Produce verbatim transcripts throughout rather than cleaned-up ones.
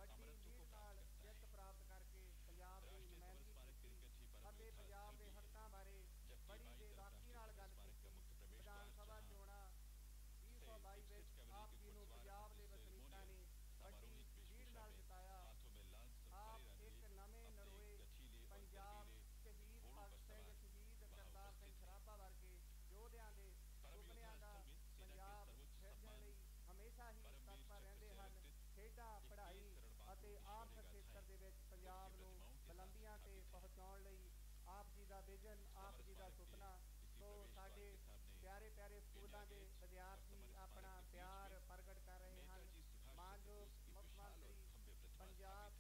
ਵੱਡੀ ਲੀਡ ਨਾਲ ਜਿੱਤ ਪ੍ਰਾਪਤ ਕਰਕੇ ਪੰਜਾਬ ਦੀ ਨੁਮਾਇੰਦਗੀ ਕੀਤੀ ਅਤੇ ਪੰਜਾਬ ਦੇ ਹੱਕਾਂ ਬਾਰੇ ਬੜੀ ਬੇਬਾਕੀ ਨਾਲ ਗੱਲ ਕੀਤੀ। ਵਿਧਾਨ ਸਭਾ ਚੋਣਾਂ ਵੀਹ ਸੌ ਬਾਈ ਵਿੱਚ ਆਪ ਜੀ ਨੂੰ ਪੰਜਾਬ ਦੇ ਵਸਨੀਕਾਂ ਨੇ ਵੱਡੀ ਲੀਡ ਨਾਲ ਜਿਤਾਇਆ। ਆਪ ਇੱਕ ਨਵੇਂ ਨਰੋਏ ਪੰਜਾਬ ਸ਼ਹੀਦ ਭਗਤ ਸਿੰਘ, ਸ਼ਹੀਦ ਕਰਤਾਰ ਸਿੰਘ ਸਰਾਭਾ ਵਰਗੇ ਯੋਧਿਆਂ ਦੇ ਸੁਪਨਿਆਂ ਦਾ ਪੰਜਾਬ ਸਿਰਜਣ ਲਈ ਹਮੇਸ਼ਾ ਹੀ ਤਤਪਰ ਰਹਿੰਦੇ ਹਨ। ਖੇਡਾਂ, ਪੜ੍ਹਾਈ ਅਤੇ ਆਰਥਿਕ ਖੇਤਰ ਦੇ ਵਿੱਚ ਪੰਜਾਬ ਨੂੰ ਬੁਲੰਦੀਆਂ ਤੇ ਪਹੁੰਚਾਉਣ ਲਈ ਆਪ ਜੀ ਦਾ ਵਿਜ਼ਨ, ਆਪ ਜੀ ਦਾ ਸੁਪਨਾ। ਸੋ ਸਾਡੇ ਪਿਆਰੇ ਪਿਆਰੇ ਸਕੂਲਾਂ ਦੇ ਵਿਦਿਆਰਥੀ ਆਪਣਾ ਪਿਆਰ ਪ੍ਰਗਟ ਕਰ ਰਹੇ ਹਨ। ਮਾਨਯੋਗ ਮੁੱਖ ਮੰਤਰੀ ਪੰਜਾਬ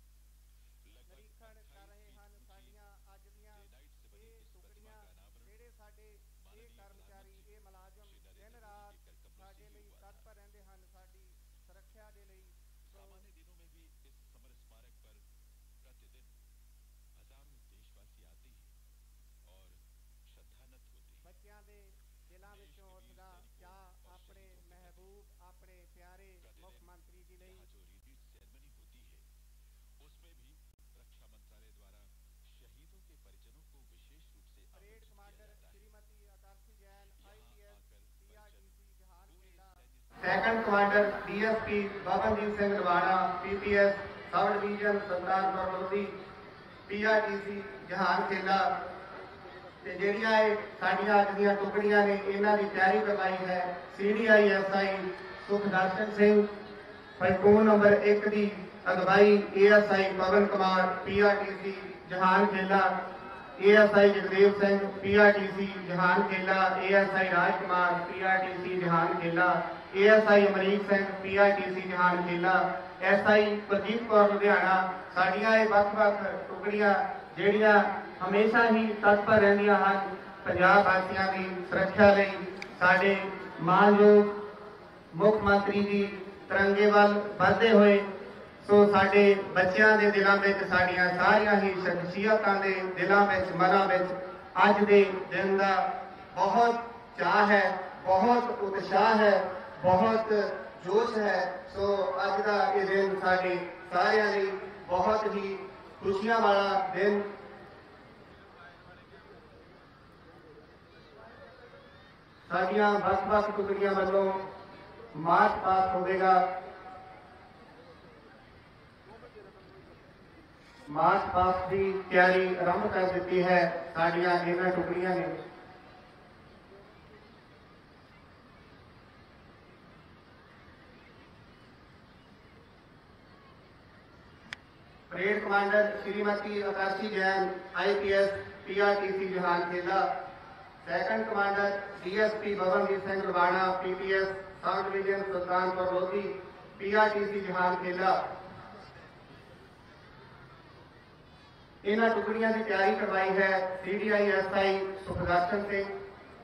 ਨਿਰੀਖਣ ਕਰ ਰਹੇ ਹਨ ਸਾਡੀਆਂ ਅੱਜ ਦੀਆਂ ਇਹ ਟੁਕੜੀਆਂ, ਜਿਹੜੇ ਸਾਡੇ ਇਹ ਕਰਮਚਾਰੀ, ਇਹ ਮੁਲਾਜ਼ਮ ਦਿਨ ਰਾਤ ਸਾਡੇ ਲਈ ਤਤਪਰ ਰਹਿੰਦੇ ਹਨ, ਸਾਡੀ ਸੁਰੱਖਿਆ ਦੇ ਲਈ। सामान्य दिनों में भी इस समर स्मारक पर प्रतिदिन हजारों देशवासी आते हैं और श्रद्धानत होते हैं। बच्चों के दिलों विचों उठदा चाह अपने महबूब, अपने प्यारे मुख्य मंत्री जी ਲਈ। जो रिट्रीट सेरेमनी होती है उसमें भी रक्षा मंत्रालय द्वारा शहीदों के परिजनों को विशेष रूप से parade commander Shrimati Akashi Jain, IPS, PRTC Jahan Khera. Second commander DSP Babanjit Singh रवाना, PPS sub division Sultanpur Lodhi, PRTC Jahan Kheda. ਤੇ ਜਿਹੜੀਆਂ ਇਹ ਸਾਡੀਆਂ ਅੱਜ ਦੀਆਂ ਟੁਕੜੀਆਂ ਨੇ, ਇਹਨਾਂ ਦੀ ਤਿਆਰੀ ਕਰਵਾਈ ਹੈ C D I S I Sukhdarshan Singh, platoon number ਇੱਕ ਦੀ ਅਗਵਾਈ A S I Pawan Kumar, PRTC Jahan Khela, A S I Jagdev Singh, PRTC Jahan Khela, A S I Raj Kumar, PRTC Jahan Khela, A S I Amrik Singh, PRTC Jahan Khela, S I Pradeep Kaur Ludhiana. ਸਾਡੀਆਂ ਇਹ ਵੱਖ-ਵੱਖ ਟੁਕੜੀਆਂ ਜਿਹੜੀਆਂ ਹਮੇਸ਼ਾ ਹੀ ਤਤਪਰ ਰਹਿੰਦੀਆਂ ਹਨ ਪੰਜਾਬ ਵਾਸੀਆਂ ਦੀ ਸੁਰੱਖਿਆ ਲਈ। ਸਾਡੇ ਮਾਨਯੋਗ ਮੁੱਖ ਮੰਤਰੀ ਜੀ ਤਿਰੰਗੇ ਵੱਲ ਵਧਦੇ ਹੋਏ, ਸੋ ਸਾਡੇ ਬੱਚਿਆਂ ਦੇ ਦਿਲਾਂ ਵਿੱਚ, ਸਾਡੀਆਂ ਸਾਰੀਆਂ ਹੀ ਸ਼ਖਸੀਅਤਾਂ ਦੇ ਦਿਲਾਂ ਵਿੱਚ, ਮਨਾਂ ਵਿੱਚ ਅੱਜ ਦੇ ਦਿਨ ਦਾ ਬਹੁਤ ਚਾਅ ਹੈ, ਬਹੁਤ ਉਤਸ਼ਾਹ ਹੈ, ਬਹੁਤ ਜੋਸ਼ ਹੈ। ਸੋ ਅੱਜ ਦਾ ਇਹ ਦਿਨ ਸਾਡੇ ਸਾਰਿਆਂ ਲਈ ਬਹੁਤ ਹੀ ਖੁਸ਼ੀਆਂ ਵਾਲਾ ਦਿਨ। ਸਾਡੀਆਂ ਵੱਖ-ਵੱਖ ਟੁਕੜੀਆਂ ਵੱਲੋਂ ਮਾਰਚ ਪਾਸ ਹੋਵੇਗਾ। ਮਾਰਚ ਪਾਸ ਦੀ ਤਿਆਰੀ ਆਰੰਭ ਕਰ ਦਿੱਤੀ ਹੈ ਸਾਡੀਆਂ ਇਹਨਾਂ ਟੁਕੜੀਆਂ ਨੇ। Parade commander Shrimati Akashi Jain, IPS, PRTC Jahan Khela. Second commander DSP Babanjit Singh रवाना, PPS sub division Sultanpur Lodhi, PRTC Jahan खेला। इन्हां टुकड़ियां की तैयारी करवाई है C D I S I Sukhdarshan Singh.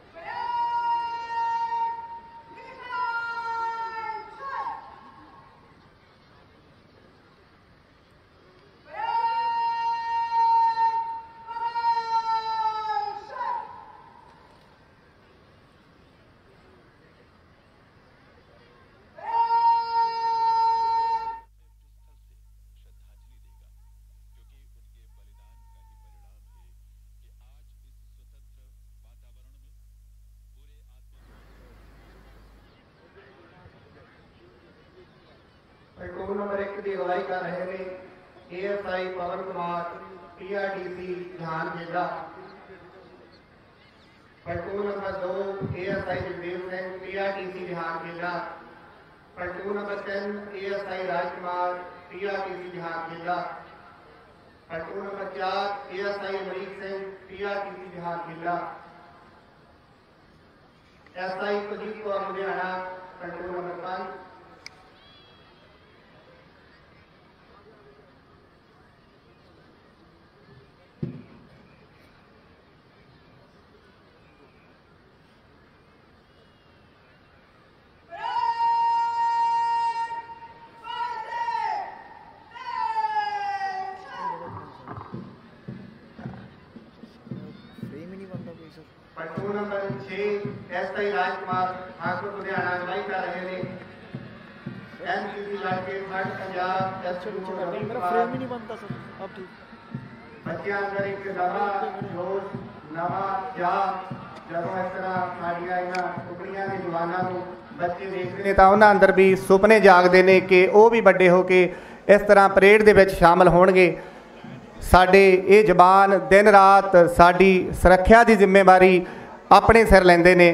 Platoon number एक की अगवाई कर रहे हैं A S I Pawan Kumar, PRTC Jahan Khera. Platoon number दो A S I Jagdev Singh, PRTC Jahan Khera. Platoon number तीन ए S I Rajkumar, PRTC Jahan Khera. Platoon number चार A S I Amrik Singh, PRTC Jahan Khera. S I Pradeep Kaur Ludhiana, platoon number पांच। प्लटून नंबर छह एस आई राजकुमार ठाकुर लुधियाना अगवाई कर रहे हैं। एमसीसी लड़के थर्ड पंजाब मेरा फ्रेम ही नहीं बनता सर। अब ठीक बच्चों अंदर एक नवा जोश नवा चाह ਜਦੋਂ ਇਸ ਤਰ੍ਹਾਂ ਸਾਡੀਆਂ ਇਹਨਾਂ ਟੁਕੜੀਆਂ ਦੇ ਜਵਾਨਾਂ ਨੂੰ ਬੱਚੇ ਦੇਖਦੇ ਨੇ ਤਾਂ ਉਹਨਾਂ ਅੰਦਰ ਵੀ ਸੁਪਨੇ ਜਾਗਦੇ ਨੇ ਕਿ ਉਹ ਵੀ ਵੱਡੇ ਹੋ ਕੇ ਇਸ ਤਰ੍ਹਾਂ ਪਰੇਡ ਦੇ ਵਿੱਚ ਸ਼ਾਮਲ ਹੋਣਗੇ। ਸਾਡੇ ਇਹ ਜਵਾਨ ਦਿਨ ਰਾਤ ਸਾਡੀ ਸੁਰੱਖਿਆ ਦੀ ਜ਼ਿੰਮੇਵਾਰੀ ਆਪਣੇ ਸਿਰ ਲੈਂਦੇ ਨੇ।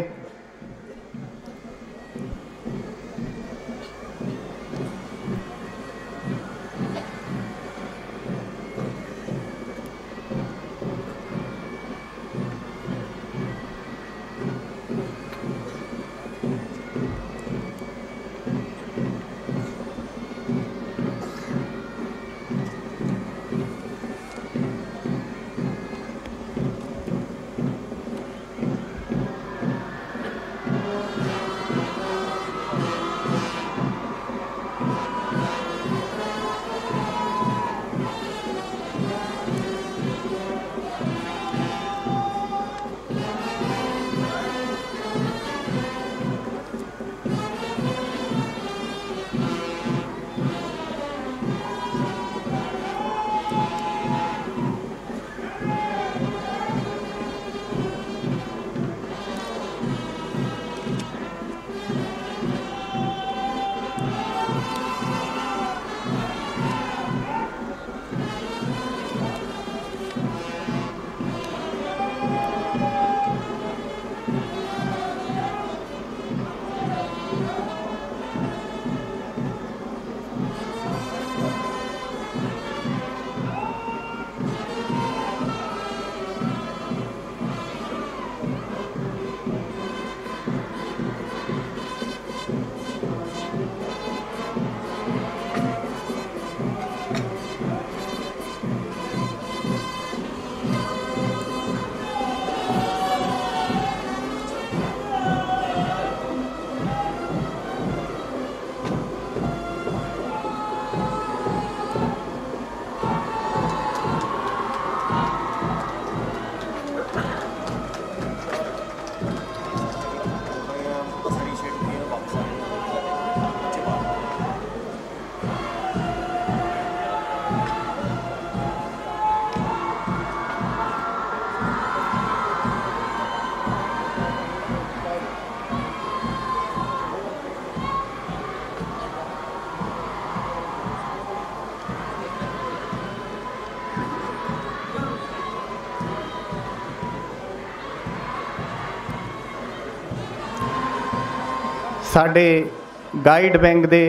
ਸਾਡੇ ਗਾਈਡ ਵਿੰਗ ਦੇ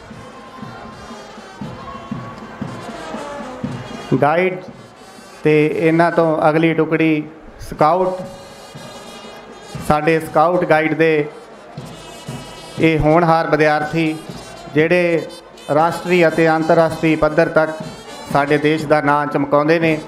ਗਾਈਡ ਤੇ ਇਹਨਾਂ ਤੋਂ ਅਗਲੀ ਟੁਕੜੀ ਸਕਾਊਟ ਸਾਡੇ ਸਕਾਊਟ ਗਾਈਡ ਦੇ ਇਹ ਹੋਣਹਾਰ ਵਿਦਿਆਰਥੀ ਜਿਹੜੇ ਰਾਸ਼ਟਰੀ ਅਤੇ ਅੰਤਰਰਾਸ਼ਟਰੀ ਪੱਧਰ ਤੱਕ ਸਾਡੇ ਦੇਸ਼ ਦਾ ਨਾਂ ਚਮਕਾਉਂਦੇ ਨੇ।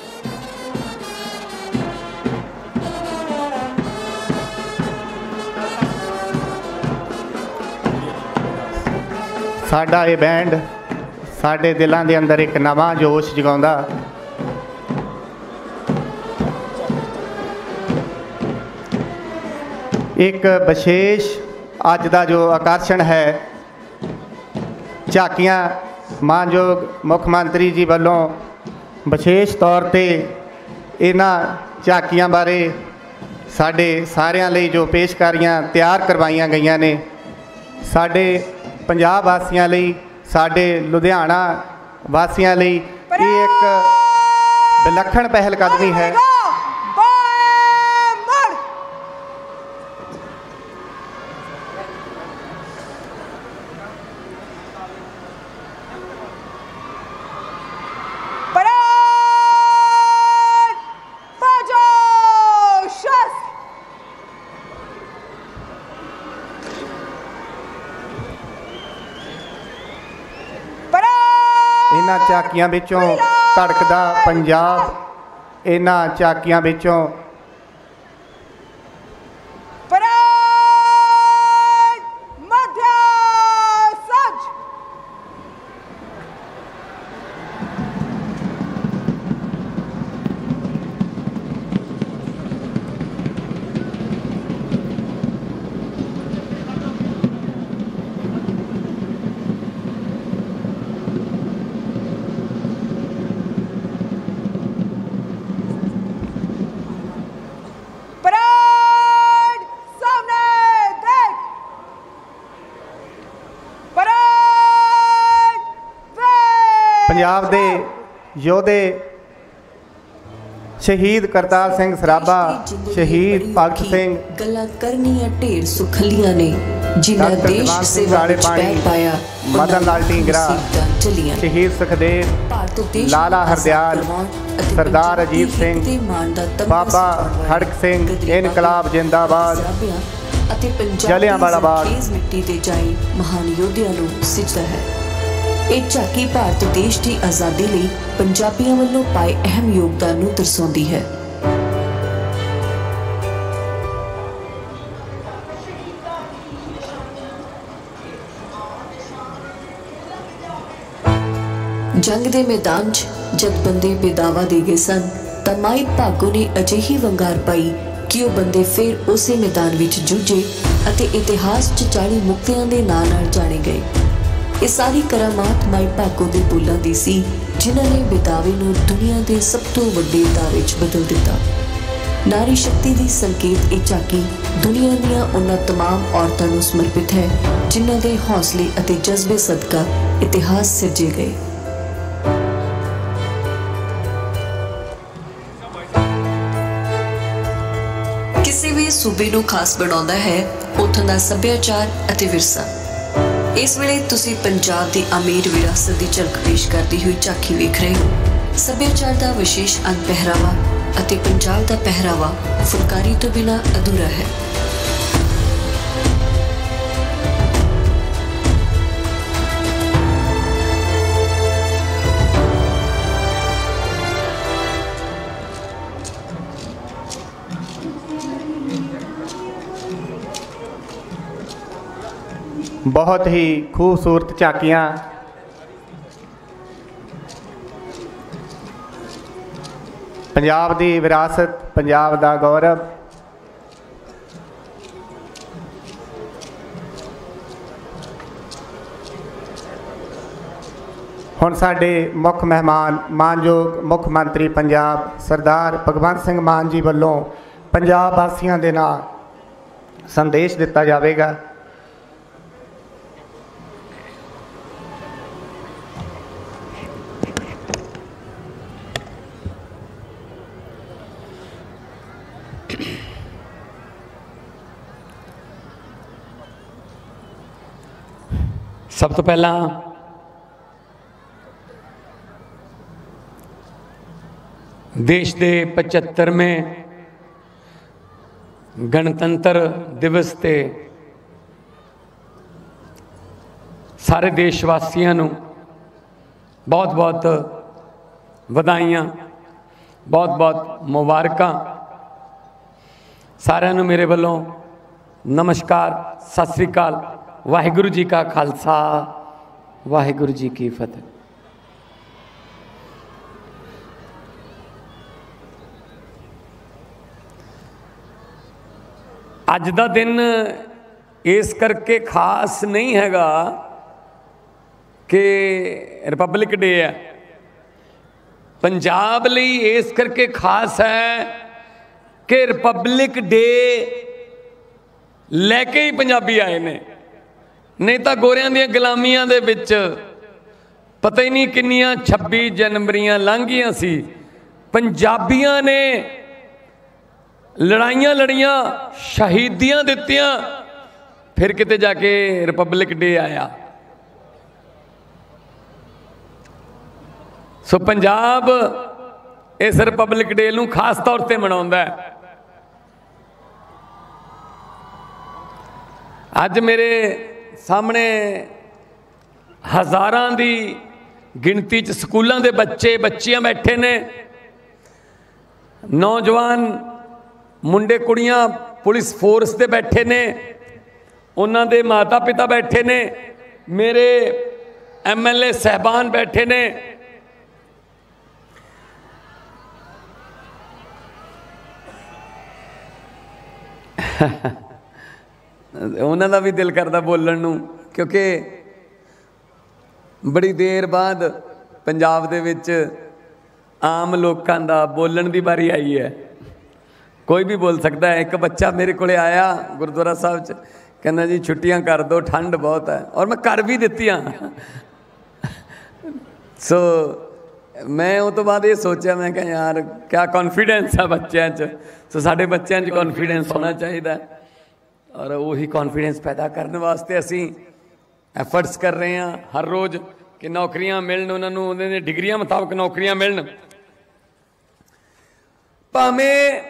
ਸਾਡਾ ਇਹ ਬੈਂਡ ਸਾਡੇ ਦਿਲਾਂ ਦੇ ਅੰਦਰ ਇੱਕ ਨਵਾਂ ਜੋਸ਼ ਜਗਾਉਂਦਾ। ਇੱਕ ਵਿਸ਼ੇਸ਼ ਅੱਜ ਦਾ ਜੋ ਆਕਰਸ਼ਣ ਹੈ, ਝਾਕੀਆਂ ਮਾਨਯੋਗ ਮੁੱਖ ਮੰਤਰੀ ਜੀ ਵੱਲੋਂ ਵਿਸ਼ੇਸ਼ ਤੌਰ 'ਤੇ ਇਹਨਾਂ ਝਾਕੀਆਂ ਬਾਰੇ ਸਾਡੇ ਸਾਰਿਆਂ ਲਈ ਜੋ ਪੇਸ਼ਕਾਰੀਆਂ ਤਿਆਰ ਕਰਵਾਈਆਂ ਗਈਆਂ ਨੇ, ਸਾਡੇ ਪੰਜਾਬ ਵਾਸੀਆਂ ਲਈ, ਸਾਡੇ ਲੁਧਿਆਣਾ ਵਾਸੀਆਂ ਲਈ ਇਹ ਇੱਕ ਵਿਲੱਖਣ ਪਹਿਲ ਕਦਮੀ ਹੈ। ਇਹਨਾਂ ਝਾਕੀਆਂ ਵਿੱਚੋਂ ਧੜਕਦਾ ਪੰਜਾਬ, ਇਹਨਾਂ ਝਾਕੀਆਂ ਵਿੱਚੋਂ पंजाब दे योधे शहीद करतार सिंह सराभा, शहीद भगत सिंह, गल्लां करनियां ढेर सुखलियां ने जिन्हां देश सेवा विच पैर पाया, मदन लाल ढींगरा, शहीद सुखदेव, लाला हरदयाल, सरदार अजीत सिंह, बाबा खड़क सिंह, इनकलाब जिंदाबाद, जलियांवाला बाग मिट्टी ते जाई महान योद्धियां नूं सिजदा है। ਇਹ ਝਾਕੀ ਭਾਰਤ ਦੇਸ਼ ਦੀ ਆਜ਼ਾਦੀ ਲਈ ਪੰਜਾਬੀਆਂ ਵੱਲੋਂ ਪਾਏ ਅਹਿਮ ਯੋਗਦਾਨ ਨੂੰ ਦਰਸਾਉਂਦੀ ਹੈ। ਜੰਗ ਦੇ ਮੈਦਾਨ 'ਚ ਜਦ ਬੰਦੇ ਬੇਦਾਵਾ ਦੇ ਗਏ ਸਨ ਤਾਂ ਮਾਈ ਭਾਗੋ ਨੇ ਅਜਿਹੀ ਵੰਗਾਰ ਪਾਈ ਕਿ ਉਹ ਬੰਦੇ ਫਿਰ ਉਸੇ ਮੈਦਾਨ ਵਿੱਚ ਜੂਝੇ ਅਤੇ ਇਤਿਹਾਸ 'ਚ ਚਾਲੀ ਮੁਕਤਿਆਂ ਦੇ ਨਾਂ ਨਾਲ ਜਾਣੇ ਗਏ। ਇਹ ਸਾਰੀ ਕਰਾਮਾਤ ਮਾਈ ਭਾਗੋ ਦੇ ਬੋਲਾਂ ਦੀ ਸੀ ਜਿਨ੍ਹਾਂ ਨੇ ਬੇਦਾਵੇ ਨੂੰ ਦੁਨੀਆ ਦੇ ਸਭ ਤੋਂ ਵੱਡੇ ਦਾਅਵੇ 'ਚ ਬਦਲ ਦਿੱਤਾ। ਨਾਰੀ ਸ਼ਕਤੀ ਦੀ ਸੰਕੇਤ ਇਹ ਝਾਕੀ ਦੁਨੀਆ ਦੀਆਂ ਉਹਨਾਂ ਤਮਾਮ ਔਰਤਾਂ ਨੂੰ ਸਮਰਪਿਤ ਹੈ ਜਿਨ੍ਹਾਂ ਦੇ ਹੌਸਲੇ ਅਤੇ ਜਜ਼ਬੇ ਸਦਕਾ ਇਤਿਹਾਸ ਸਿਰਜੇ ਗਏ। ਕਿਸੇ ਵੀ ਸੂਬੇ ਨੂੰ ਖਾਸ ਬਣਾਉਂਦਾ ਹੈ ਉੱਥੋਂ ਦਾ ਸੱਭਿਆਚਾਰ ਅਤੇ ਵਿਰਸਾ। इस वेले तुसी पंजाब की अमीर विरासत की झलक पेश करती हुई झाकी वेख रहे हो। सभ्याचार का विशेष अंग पहरावा अते पंजाब का पहरावा फुलकारी तो बिना अधूरा है। बहुत ही खूबसूरत झाकियाँ पंजाब की विरासत, पंजाब का गौरव। हुण साडे मुख मेहमान मानयोग मुख मंत्री पंजाब सरदार भगवंत सिंह मान जी वालों पंजाब वासियों के नाल संदेश दिता जाएगा। सब तो पहला देश के पचहत्तरवें गणतंत्र दिवस ते सारे देशवासियों नूं बहुत बहुत वधाइयां, बहुत बहुत मुबारकां। सारिਆਂ ਨੂੰ मेरे वालों नमस्कार, सत श्री अकाल। वाहिगुरु जी का खालसा, वाहिगुरु जी की फतेह। अज का दिन इस करके खास नहीं हैगा कि रिपब्लिक डे है। पंजाब लई इस करके खास है कि रिपब्लिक डे लैके ही पंजाबी आए ने, नहीं तो गोरियां दी गुलामियां दे विच पता ही नहीं किन्नियां छब्बी जनवरियां लंघियां सी। पंजाबियां ने लड़ाइयां लड़ियां, शहीदियां दित्तियां, फिर किते जाके रिपब्लिक डे आया। सो पंजाब इस रिपब्लिक डे नूं खास तौर पर मनाउंदा है। अज मेरे सामने हज़ारां दी गिनती च स्कूलों के बच्चे बच्चियां बैठे ने, नौजवान मुंडे कुड़ियां पुलिस फोर्स दे बैठे ने, उन्हां दे माता पिता बैठे ने, मेरे एम एल ए साहबान बैठे ने। उन्हां दा भी दिल करदा बोलण नूं, क्योंकि बड़ी देर बाद पंजाब दे विच आम लोकां दा बोलण दी बारी आई है। कोई भी बोल सकता है। एक बच्चा मेरे को आया गुरुद्वारा साहब च, कहना जी छुट्टियां कर दो, ठंड बहुत है, और मैं कर भी दित्तियां। सो मैं उस तो बाद ये सोचा, मैं कहा यार क्या कॉन्फिडेंस है बच्चों च। सो साढ़े बच्चों च कॉन्फिडेंस होना चाहिए और वही कॉन्फिडेंस पैदा करने वास्ते असी एफर्ट्स कर रहे हैं हर रोज़ कि नौकरियां मिलन, उन्होंने डिग्रियां मुताबिक नौकरियां मिलन। भावें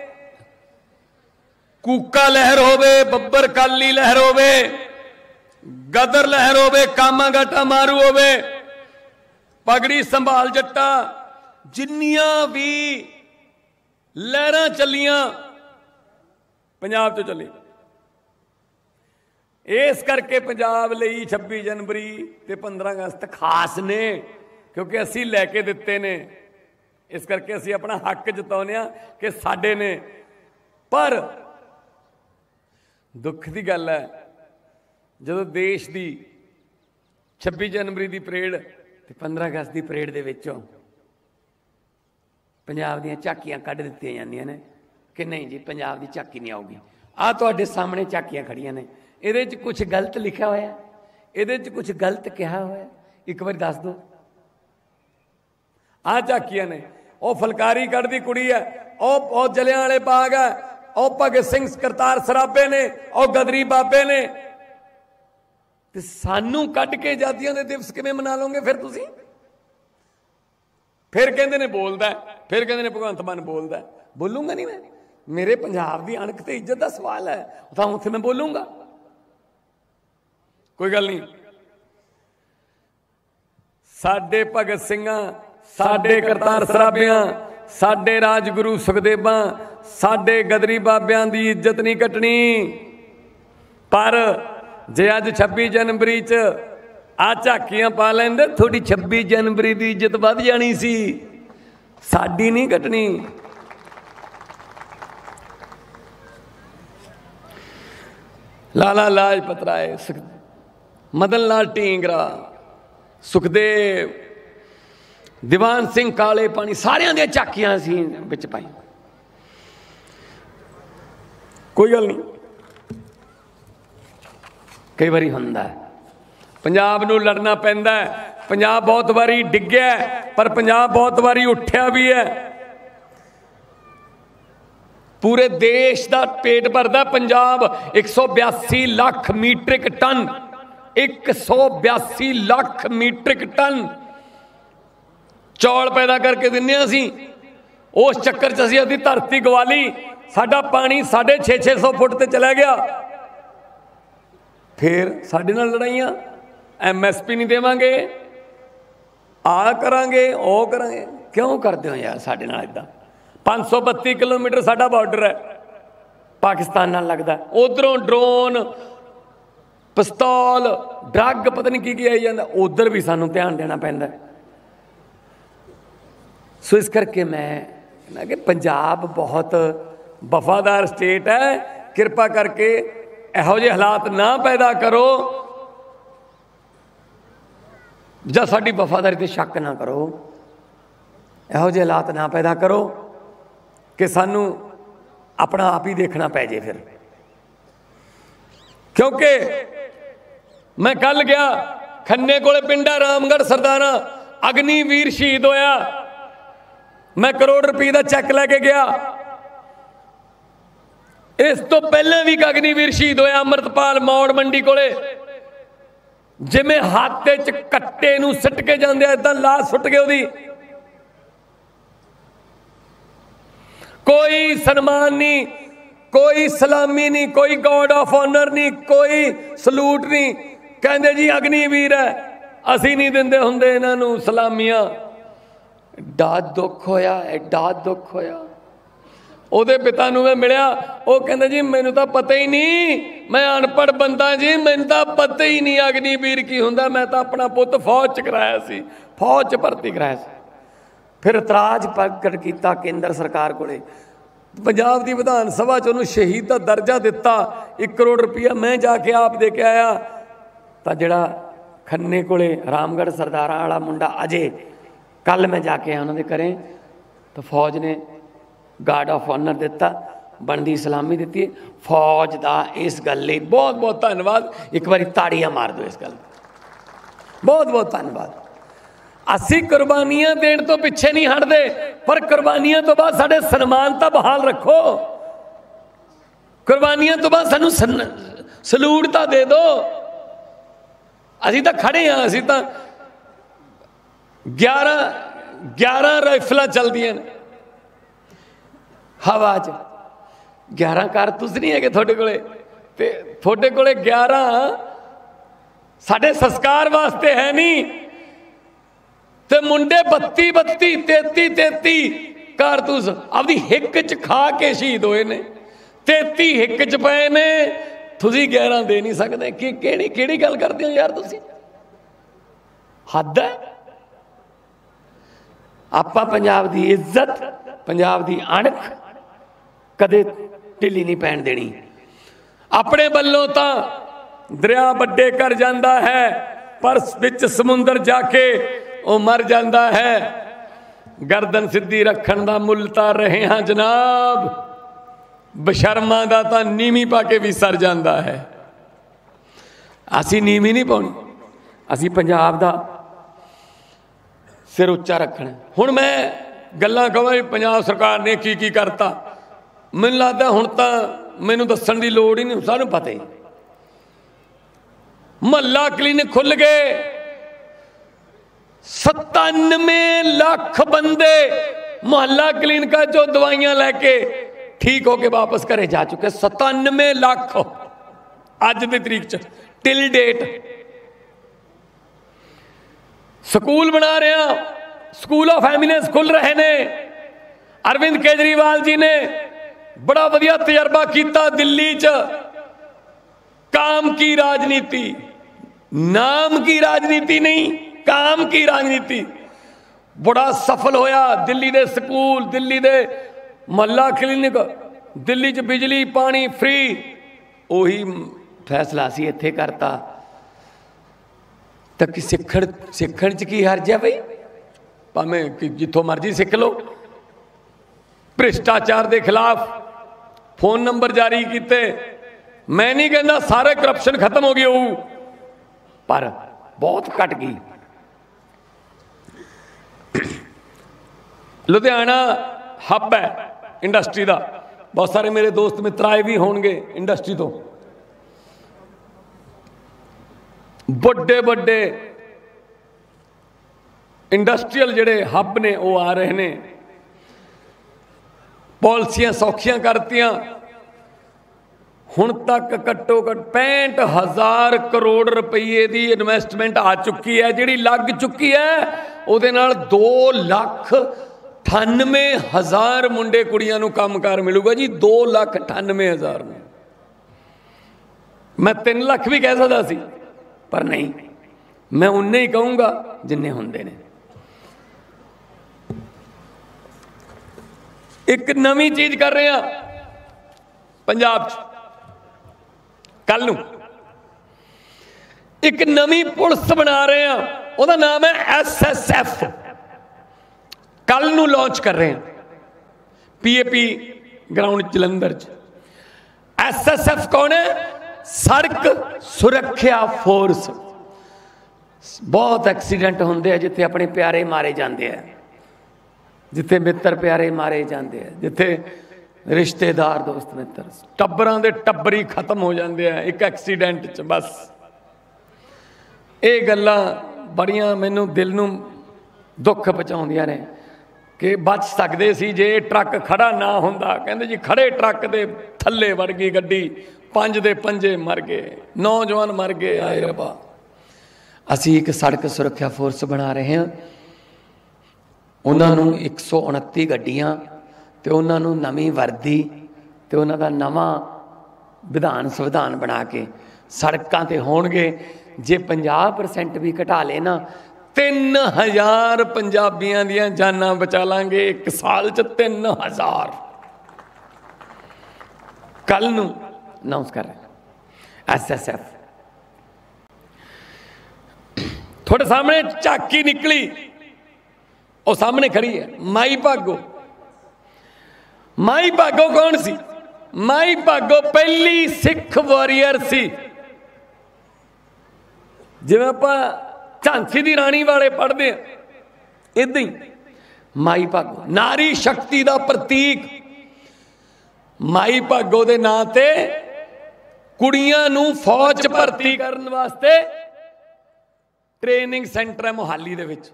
कूका लहर होवे, बब्बर काली लहर होवे, गदर लहर होवे, कामा गाटा मारू होवे, पगड़ी संभाल जट्टा, जिन्नियां भी लहरां चलियां पंजाब तो चली। इस करके पंजाब लई छब्बी जनवरी ते पंद्रह अगस्त खास ने, क्योंकि असी लैके दिते ने। इस करके असी अपना हक जताने कि साडे ने। पर दुख की गल है जो देश की छब्बी जनवरी की परेड ते पंद्रह अगस्त की परेड दे विचों पंजाब दीयां झाकियां कढ दित्तियां जांदियां ने कि नहीं जी पंजाब की झाकी नहीं आऊगी। आ तुहाडे सामने झाकियां खड़ियां ने, ਇਹਦੇ 'ਚ कुछ गलत लिखा होया, ਇਹਦੇ 'ਚ कुछ गलत कहा होया, एक बार दस दो। आ झाकियां ने, ਉਹ फुलकारी कढ़दी कुड़ी है, ਉਹ ਉਹ जलियां वाले बाग है, ਉਹ भगत सिंह करतार सराबे ने, ਉਹ गदरी बाबे ने। ते सानू कढ़ के आजादियां दे दिवस किवें मना लोगे फिर तुसीं? फिर कहंदे ने बोलदा, फिर कहंदे ने भगवंत मान बोलदा। बोलूंगा नहीं मैं, मेरे पंजाब की अणख ते इज्जत का सवाल है, तां उत्थे मैं बोलूंगा, कोई गल नहीं। साडे भगत सिंहां, साडे करतार सराबियां, साडे राजगुरु सुखदेवां, साडे गदरी बाबियां दी इज्जत नहीं घटनी। पर जे अज छब्बी जनवरी च आ झाकियां पा लैंदे, थोड़ी छब्बी जनवरी की इज्जत वध जानी सी, साडी नहीं घटनी। लाला लाजपत राय, मदन लाल ढींगरा, सुखदेव, दीवान सिंह काले पानी, सारियां दी झाकियां असीं विच पाई। कोई गल नहीं, कई बारी हुंदा है पंजाब नूं लड़ना पैंदा है। पंजाब बहुत बारी डिग्गिया पर पंजाब बहुत बारी उठिया भी है। पूरे देश का पेट भरदा पंजाब एक सौ बयासी लाख मीट्रिक टन, एक सौ बयासी लाख मीट्रिक टन चौल पैदा करके दिन्ने असीं। उस चक्कर च असीं अद्धी धरती गवा ली, साडा पानी साढ़े छे छे सौ फुट ते चला गया। फिर साडे नाल लड़ाइयां, एम एस पी नहीं देवांगे, आ करांगे, ओ करांगे। क्यों करदे हो यार साडे नाल इदां? पाँच सौ बत्ती किलोमीटर साडा बॉर्डर है, पाकिस्तान नाल लगदा। उधरों ड्रोन, पिस्तौल, ड्रग, पता नहीं की की आई जाता, उधर भी सानू ध्यान देना पैंदा। सो इस करके मैं कहना कि पंजाब बहुत वफादार स्टेट है, कृपा करके इहो जे हालात ना पैदा करो ਜਾਂ ਸਾਡੀ वफादारी ते शक ना करो, इहो जे हालात ना पैदा करो कि सानू अपना आप ही देखना पै जे फिर। क्योंकि मैं कल गया खन्ने कोले पिंडा रामगढ़ सरदारा, अग्निवीर शहीद होया, मैं करोड़ रुपये का चैक लैके गया। इस तो पहले भी अग्निवीर शहीद होया अमृतपाल मौड़ मंडी कोले, जिमें हाथे च कट्टे नूं सिट के जांदे इदां लाश सुट गई ओदी। कोई सन्मान नहीं, कोई सलामी नहीं, कोई गॉड ऑफ ऑनर नहीं, कोई सलूट नहीं। कहंदे जी अग्निवीर है, असी नहीं दिंदे हुंदे इन्हां नूं सलामियां। एडा दुख होया, एडा दुख होया। ਉਹਦੇ ਪਿਤਾ ਨੂੰ मैं मिलिया, ਉਹ ਕਹਿੰਦਾ जी मैनू तो पता ही नहीं, मैं अनपढ़ बंदा जी, मैनू तो पता ही नहीं अग्निवीर की हुंदा। मैं तो अपना पुत फौज च कराया सी, फौज च भर्ती कराया सी। फिर इतराज प्रगट किया केंद्र सरकार कोले, पंजाब की विधान सभा च उन्होंने शहीद का दर्जा दिता। एक करोड़ रुपया मैं जाके आप दे के आया। तो जिहड़ा खन्ने कोले रामगढ़ सरदारा वाला मुंडा अजय, कल मैं जाके आया उन्होंने घरें, तो फौज ने गार्ड ऑफ ऑनर दिता, बनती सलामी दी। फौज का इस गल लई बहुत बहुत धन्यवाद। एक बार ताड़ियां मार दो इस गल, बहुत बहुत धन्यवाद। ਅਸੀਂ ਕੁਰਬਾਨੀਆਂ ਦੇਣ ਤੋਂ ਪਿੱਛੇ ਨਹੀਂ ਹਟਦੇ, ਪਰ ਕੁਰਬਾਨੀਆਂ ਤੋਂ ਬਾਅਦ ਸਾਡੇ ਸਨਮਾਨ ਤਾਂ ਬਹਾਲ ਰੱਖੋ। ਕੁਰਬਾਨੀਆਂ ਤੋਂ ਬਾਅਦ ਸਾਨੂੰ ਸਲੂਟ ਤਾਂ ਦੇ ਦਿਓ। ਅਸੀਂ ਤਾਂ ਖੜੇ ਹਾਂ, ਅਸੀਂ ਤਾਂ ਗਿਆਰਾਂ ਗਿਆਰਾਂ ਰਾਈਫਲਾਂ ਚੱਲਦੀਆਂ ਨੇ ਹਵਾ 'ਚ, ਗਿਆਰਾਂ ਕਾਰਤੂਸ ਨਹੀਂ ਹੈਗੇ ਤੁਹਾਡੇ ਕੋਲੇ, ਤੇ ਤੁਹਾਡੇ ਕੋਲੇ ਗਿਆਰਾਂ ਸਾਡੇ ਸੰਸਕਾਰ ਵਾਸਤੇ ਹੈ ਨਹੀਂ, ਤੇ ਮੁੰਡੇ ਬੱਤੀ ਬੱਤੀ ਤੇਤੀ ਤੇਤੀ ਕਾਰਤੂਸ ਆਪਦੀ ਹਿੱਕ 'ਚ ਖਾ ਕੇ ਸ਼ਹੀਦ ਹੋਏ ਨੇ, ਤੇਤੀ ਹਿੱਕ 'ਚ ਪਏ ਨੇ, ਤੁਸੀਂ ਗਿਆਰਾਂ ਦੇ ਨਹੀਂ ਸਕਦੇ। ਕਿ ਕਿਹੜੀ ਕਿਹੜੀ ਗੱਲ ਕਰਦੇ ਹੋ ਯਾਰ ਤੁਸੀਂ? ਹੱਦ ਹੈ। ਆਪਾਂ ਪੰਜਾਬ ਦੀ ਇੱਜ਼ਤ, ਪੰਜਾਬ ਦੀ ਅਣਖ ਕਦੇ ਢਿੱਲੀ ਨਹੀਂ ਪੈਣ ਦੇਣੀ। ਆਪਣੇ ਵੱਲੋਂ ਤਾਂ ਦਰਿਆ ਵੱਡੇ ਕਰ ਜਾਂਦਾ ਹੈ, ਪਰ ਵਿੱਚ ਸਮੁੰਦਰ ਜਾ ਕੇ ਉਹ ਮਰ ਜਾਂਦਾ ਹੈ। ਗਰਦਨ ਸਿੱਧੀ ਰੱਖਣ ਦਾ ਮੁੱਲ ਤਾਂ ਰਹੇ ਹਾਂ ਜਨਾਬ, ਬਸ਼ਰਮਾਂ ਦਾ ਤਾਂ ਨੀਵੀਂ ਪਾ ਕੇ ਵੀ ਸਰ ਜਾਂਦਾ ਹੈ। ਅਸੀਂ ਨੀਵੀਂ ਨਹੀਂ ਪਾਉਣੀ, ਅਸੀਂ ਪੰਜਾਬ ਦਾ ਸਿਰ ਉੱਚਾ ਰੱਖਣਾ। ਹੁਣ ਮੈਂ ਗੱਲਾਂ ਕਹਾਂ ਵੀ ਪੰਜਾਬ ਸਰਕਾਰ ਨੇ ਕੀ ਕੀ ਕਰਤਾ, ਮੈਨੂੰ ਲੱਗਦਾ ਹੁਣ ਤਾਂ ਮੈਨੂੰ ਦੱਸਣ ਦੀ ਲੋੜ ਹੀ ਨਹੀਂ, ਸਾਨੂੰ ਪਤਾ ਹੀ। ਮੁਹੱਲਾ ਕਲੀਨਿਕ ਖੁੱਲ ਗਏ, सतानवे लाख बंदे मोहल्ला क्लिनिका चो दवाइयां लैके ठीक होके वापस घरे जा चुके। सतानवे लाख अज की तरीक च टिल डेट। स्कूल बना रहे हैं, स्कूल ऑफ एमिनेंस खुल रहे ने। अरविंद केजरीवाल जी ने बड़ा वधिया तजर्बा किया दिल्ली च। काम की राजनीति, नाम की राजनीति नहीं, काम की राजनीति। बड़ा सफल होया। दिल्ली दे स्कूल, दिल्ली दे मोहल्ला क्लिनिक, दिल्ली च बिजली पानी फ्री। उही फैसला असी इत्थे करता। तो कि सिखण सिखण च की हर्ज है बई, भावें कि जिथों मर्जी सिख लो। भ्रिष्टाचार के खिलाफ फोन नंबर जारी किए। मैं नहीं कहता सारे करप्शन खत्म हो गई हो, पर बहुत घट गई। लुधियाना हब है इंडस्ट्री का। बहुत सारे मेरे दोस्त मित्र आए भी होंगे इंडस्ट्री तो। बड़े बड़े इंडस्ट्रीयल जिहड़े हब ने वो आ रहे हैं। पॉलिसियां सौखियां करतियां। हुण तक घट्टो घट पैंठ हज़ार करोड़ रुपये की इन्वेस्टमेंट आ चुकी है, जिहड़ी लग चुकी है। उहदे नाल दो लाख अठानवे हज़ार मुंडे कुड़ियां नूं कामकार मिलूगा जी। दो लाख अठानवे हज़ार। मैं तीन लाख भी कह सकता सी, पर नहीं, मैं उन्ने ही कहूँगा जिन्ने हुंदे ने। एक नवीं चीज़ कर रहे हैं पंजाब च। कल नूं एक नवीं पुलिस बना रहे हैं, उसका नाम है एस एस एफ। कल नूं लॉन्च कर रहे हैं P A P ground Jalandhar च। एस एस एफ कौन है? सड़क सुरक्षा फोर्स। बहुत एक्सीडेंट होंदे हैं जिथे अपने प्यारे मारे जाते हैं, जिथे मित्र प्यारे मारे जाते हैं, जिथे रिश्तेदार दोस्त मित्र टब्बरां दे टब्बरी खत्म हो जाते हैं एक एक्सीडेंट च। बस ये गल्लां बड़ियां मैनू दिल नूं दुख पहुंचाउंदियां ने कि बच सकते सी जे ट्रक खड़ा ना हुंदा। कहंदे जी खड़े ट्रक दे थल्ले वड़ गई गड्डी, पंज दे पंजे मर गए, नौजवान मर गए। आए रब्बा, असी एक सड़क सुरक्षा फोर्स बना रहे हैं। उन्होंने एक सौ उनती गड्डियां तो उन्होंने नवीं वर्दी तो उन्होंने नवा विधान संविधान बना के सड़कों पर होणगे। जे पचास परसेंट भी घटा लेना, तीन हज़ार पंजाबियों दियां जानां बचा लांगे एक साल च। तीन हज़ार कल नूं अनाउंस कर रहे एस एस एफ। थोड़े सामने झाकी निकली, वो सामने खड़ी है माई भागो। माई भागो कौन सी? माई भागो पहली सिख वॉरियर सी। जिवें आपां झांसी दी राणी वाले पढ़ते हैं, इदां ही माई भागो नारी शक्ति का प्रतीक। माई भागो के नां ते कुड़ियां नूं फौज च भर्ती करने वास्ते ट्रेनिंग सेंटर है मोहाली दे विच।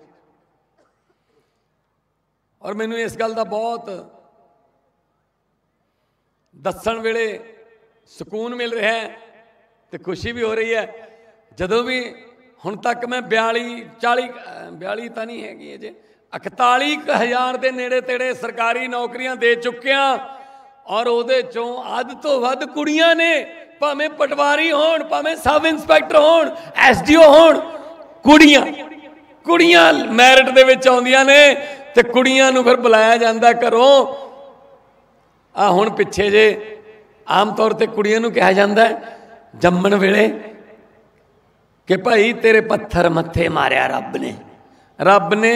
और मैनूं इस गल का बहुत दस्सण वेले सुकून मिल रहा है तो खुशी भी हो रही है। जदों भी हुण तक मैं बयाली चाली बयाली तो नहीं हैगी अजे इकताली हज़ार के नेड़े तेड़े सरकारी नौकरियां दे चुकिया और उहदे चों अध तो वध कुड़ियां ने, भावें पटवारी होण भावें सब इंस्पैक्टर होण एस डी ओ होण, कुड़ियां कुड़ियां मैरिट दे विच आउंदियां ने ते कुड़ियां नूं फिर बुलाया जांदा घरों। आ हुण पिछे जे आम तौर पर कुड़ियां नूं कहा जाता है जम्मण वेले कि भाई तेरे पत्थर मत्थे मारिया रब ने, रब ने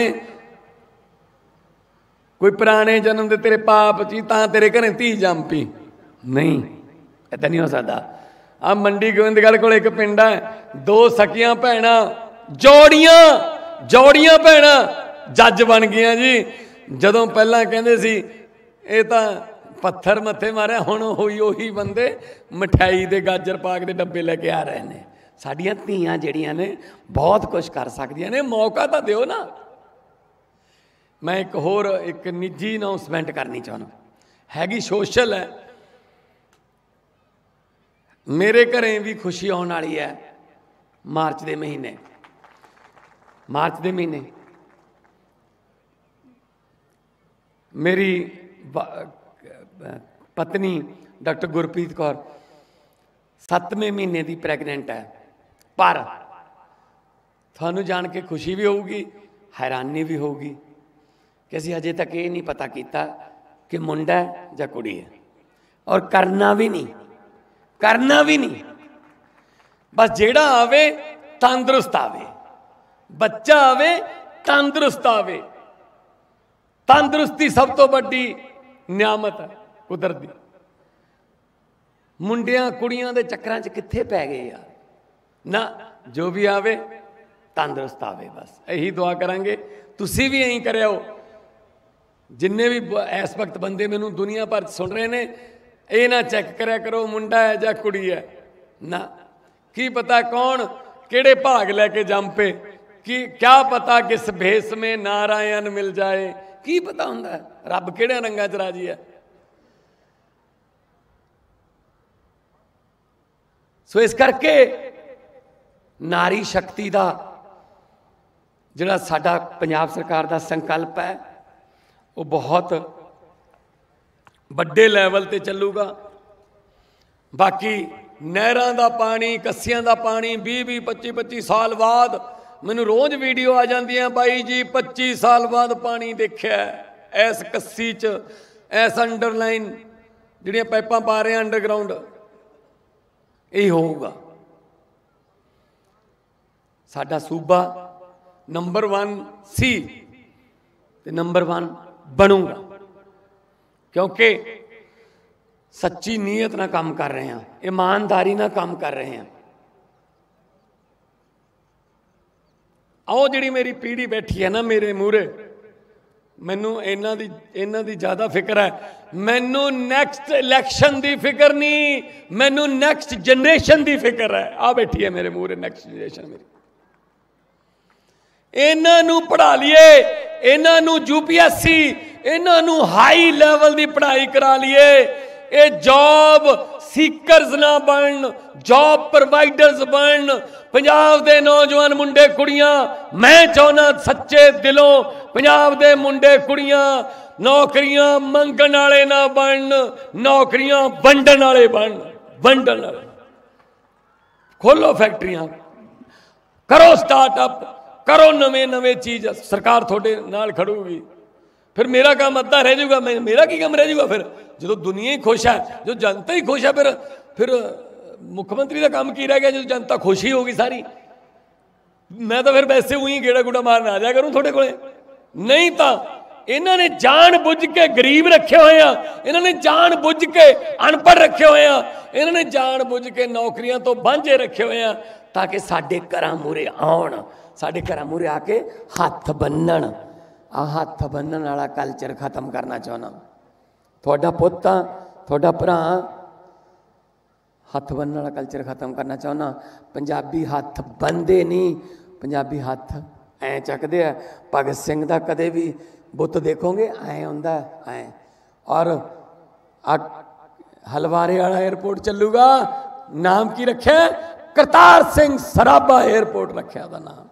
कोई पुराने जन्म दे तेरे पाप ची तां तेरे घरें धी जम पी। नहीं, ऐसा नहीं हो सकता। आ मंडी गोविंदगढ़ कोल एक पिंड है, दो सकियां भैणां जोड़ियां जोड़ियां भैणां जज बन गई जी। जदों पहलां कहंदे सी ये तां पत्थर मत्थे मारे, हुण होई उही बंदे मिठाई दे गाजर पाक दे डब्बे लेके आ रहे हैं। साडियां धीआं जिहड़ियां ने बहुत कुछ कर सकदियां ने, मौका तो दिओ ना। मैं एक होर एक निजी अनाउंसमेंट करनी चाहना, हैगी सोशल है। मेरे घरें भी खुशी आने वाली है मार्च के महीने। मार्च के महीने मेरी पत्नी डॉक्टर गुरप्रीत कौर सत्तवें महीने की प्रैगनेंट है। पर थानू जान के खुशी भी होगी, हैरानी भी होगी कि असीं अजे तक ये नहीं पता किया कि मुंडा है या कुड़ी है, और करना भी नहीं करना भी नहीं। बस जेड़ा आवे तंदुरुस्त आवे, बच्चा आवे तंदुरुस्त आवे। तंदुरुस्ती सब तो बड़ी नियामत है कुदरती। मुंडियां कुड़ियां दे चक्करां च कित्थे पै गए यार ना, जो भी आवे तंदुरुस्त आवे। बस यही दुआ करांगे, तुसी भी यही करो। जिन्ने भी इस वक्त बंदे मैनू दुनिया भर सुन रहे ने, ये ना चैक कराया करो मुंडा है या कुड़ी है ना, की पता कौन केड़े भाग लैके जम पे, कि क्या पता किस भेस में नारायण मिल जाए, की पता हुंदा है रब केड़े रंगां च राजी है। सो इस करके नारी शक्ति का जिहड़ा साडा पंजाब सरकार का संकल्प है वो बहुत बड़े लैवल ते चलूगा। बाकी नहरां दा पानी, कस्सियां दा पानी बीस बीस पच्ची पच्ची साल बाद मैनू रोज़ वीडियो आ जांदियां, बाई जी पच्ची साल बाद पानी देखिया इस कस्सी च, इस अंडरलाइन जिहड़ियां पाइपां पा रहे हैं अंडरग्राउंड, यही होगा। साडा सूबा नंबर वन सी ते नंबर वन बनूंगा, क्योंकि सच्ची नीयत ना काम कर रहे हैं, ईमानदारी ना काम कर रहे हैं। आओ जिहड़ी मेरी पीढ़ी बैठी है ना मेरे मूहरे, मैनू इन्हां दी इन्हां दी ज़्यादा फिक्र है। मैनू नैक्सट इलैक्शन की फिक्र नहीं, मैनू नैक्सट जनरेशन की फिक्र है। आ बैठी है मेरे मूहरे नैक्सट जनरेशन मेरी। इन्हां नू पढ़ा लीए, इन्हां नू यू पी एस सी, इन्हां नू हाई लैवल की पढ़ाई करा लीए, ये जॉब सीकरस ना बन, जॉब प्रोवाइडर्स बन। पंजाब दे नौजवान मुंडे कुड़ियां, मैं चाहना सच्चे दिलों पंजाब दे मुंडे कुड़ियां नौकरियां मंगण वाले ना बन, नौकरियां वंडण वाले बन, वंडण वाले। खोलो फैक्ट्रियां, करो स्टार्टअप, करो नवे नवे चीज, सरकार थोड़े नाल खड़ूगी। फिर मेरा काम अद्धा रह जाऊगा, मैं मेरा की काम रह जाऊगा। फिर जो दुनिया ही खुश है, जो जनता ही खुश है, फिर फिर मुख्यमंत्री का काम की रह गया जो जनता खुश ही होगी सारी। मैं तो फिर वैसे हुई गेड़ा गुड़ा मारना आ जाया करूँ थोड़े को। नहीं तो इन्होंने जान बुझ के गरीब रखे हुए हैं, इन्होंने जान बुझ के अनपढ़ रखे हुए हैं, इन्होंने जान बुझ के नौकरियां तो वांझे रखे हुए हैं, ताकि साडे घरां मूहरे आउण, साडे घरां मूहरे आके हथ बन्नण। आ हथ बन्नण वाला कल्चर खत्म करना चाहना। थोड़ा पुत आ, थोड़ा भरा हथ बन्नण वाला कल्चर खत्म करना चाहना। पंजाबी हथ बंदे नहीं, पंजाबी हथ ऐ चकदे आ। भगत सिंह दा कदे भी बुत देखोगे ऐ हुंदा ऐ। और आ हलवारे वाला एयरपोर्ट चलूगा, नाम की रखे? करतार सिंह सराभा एयरपोर्ट रखा दा नाम।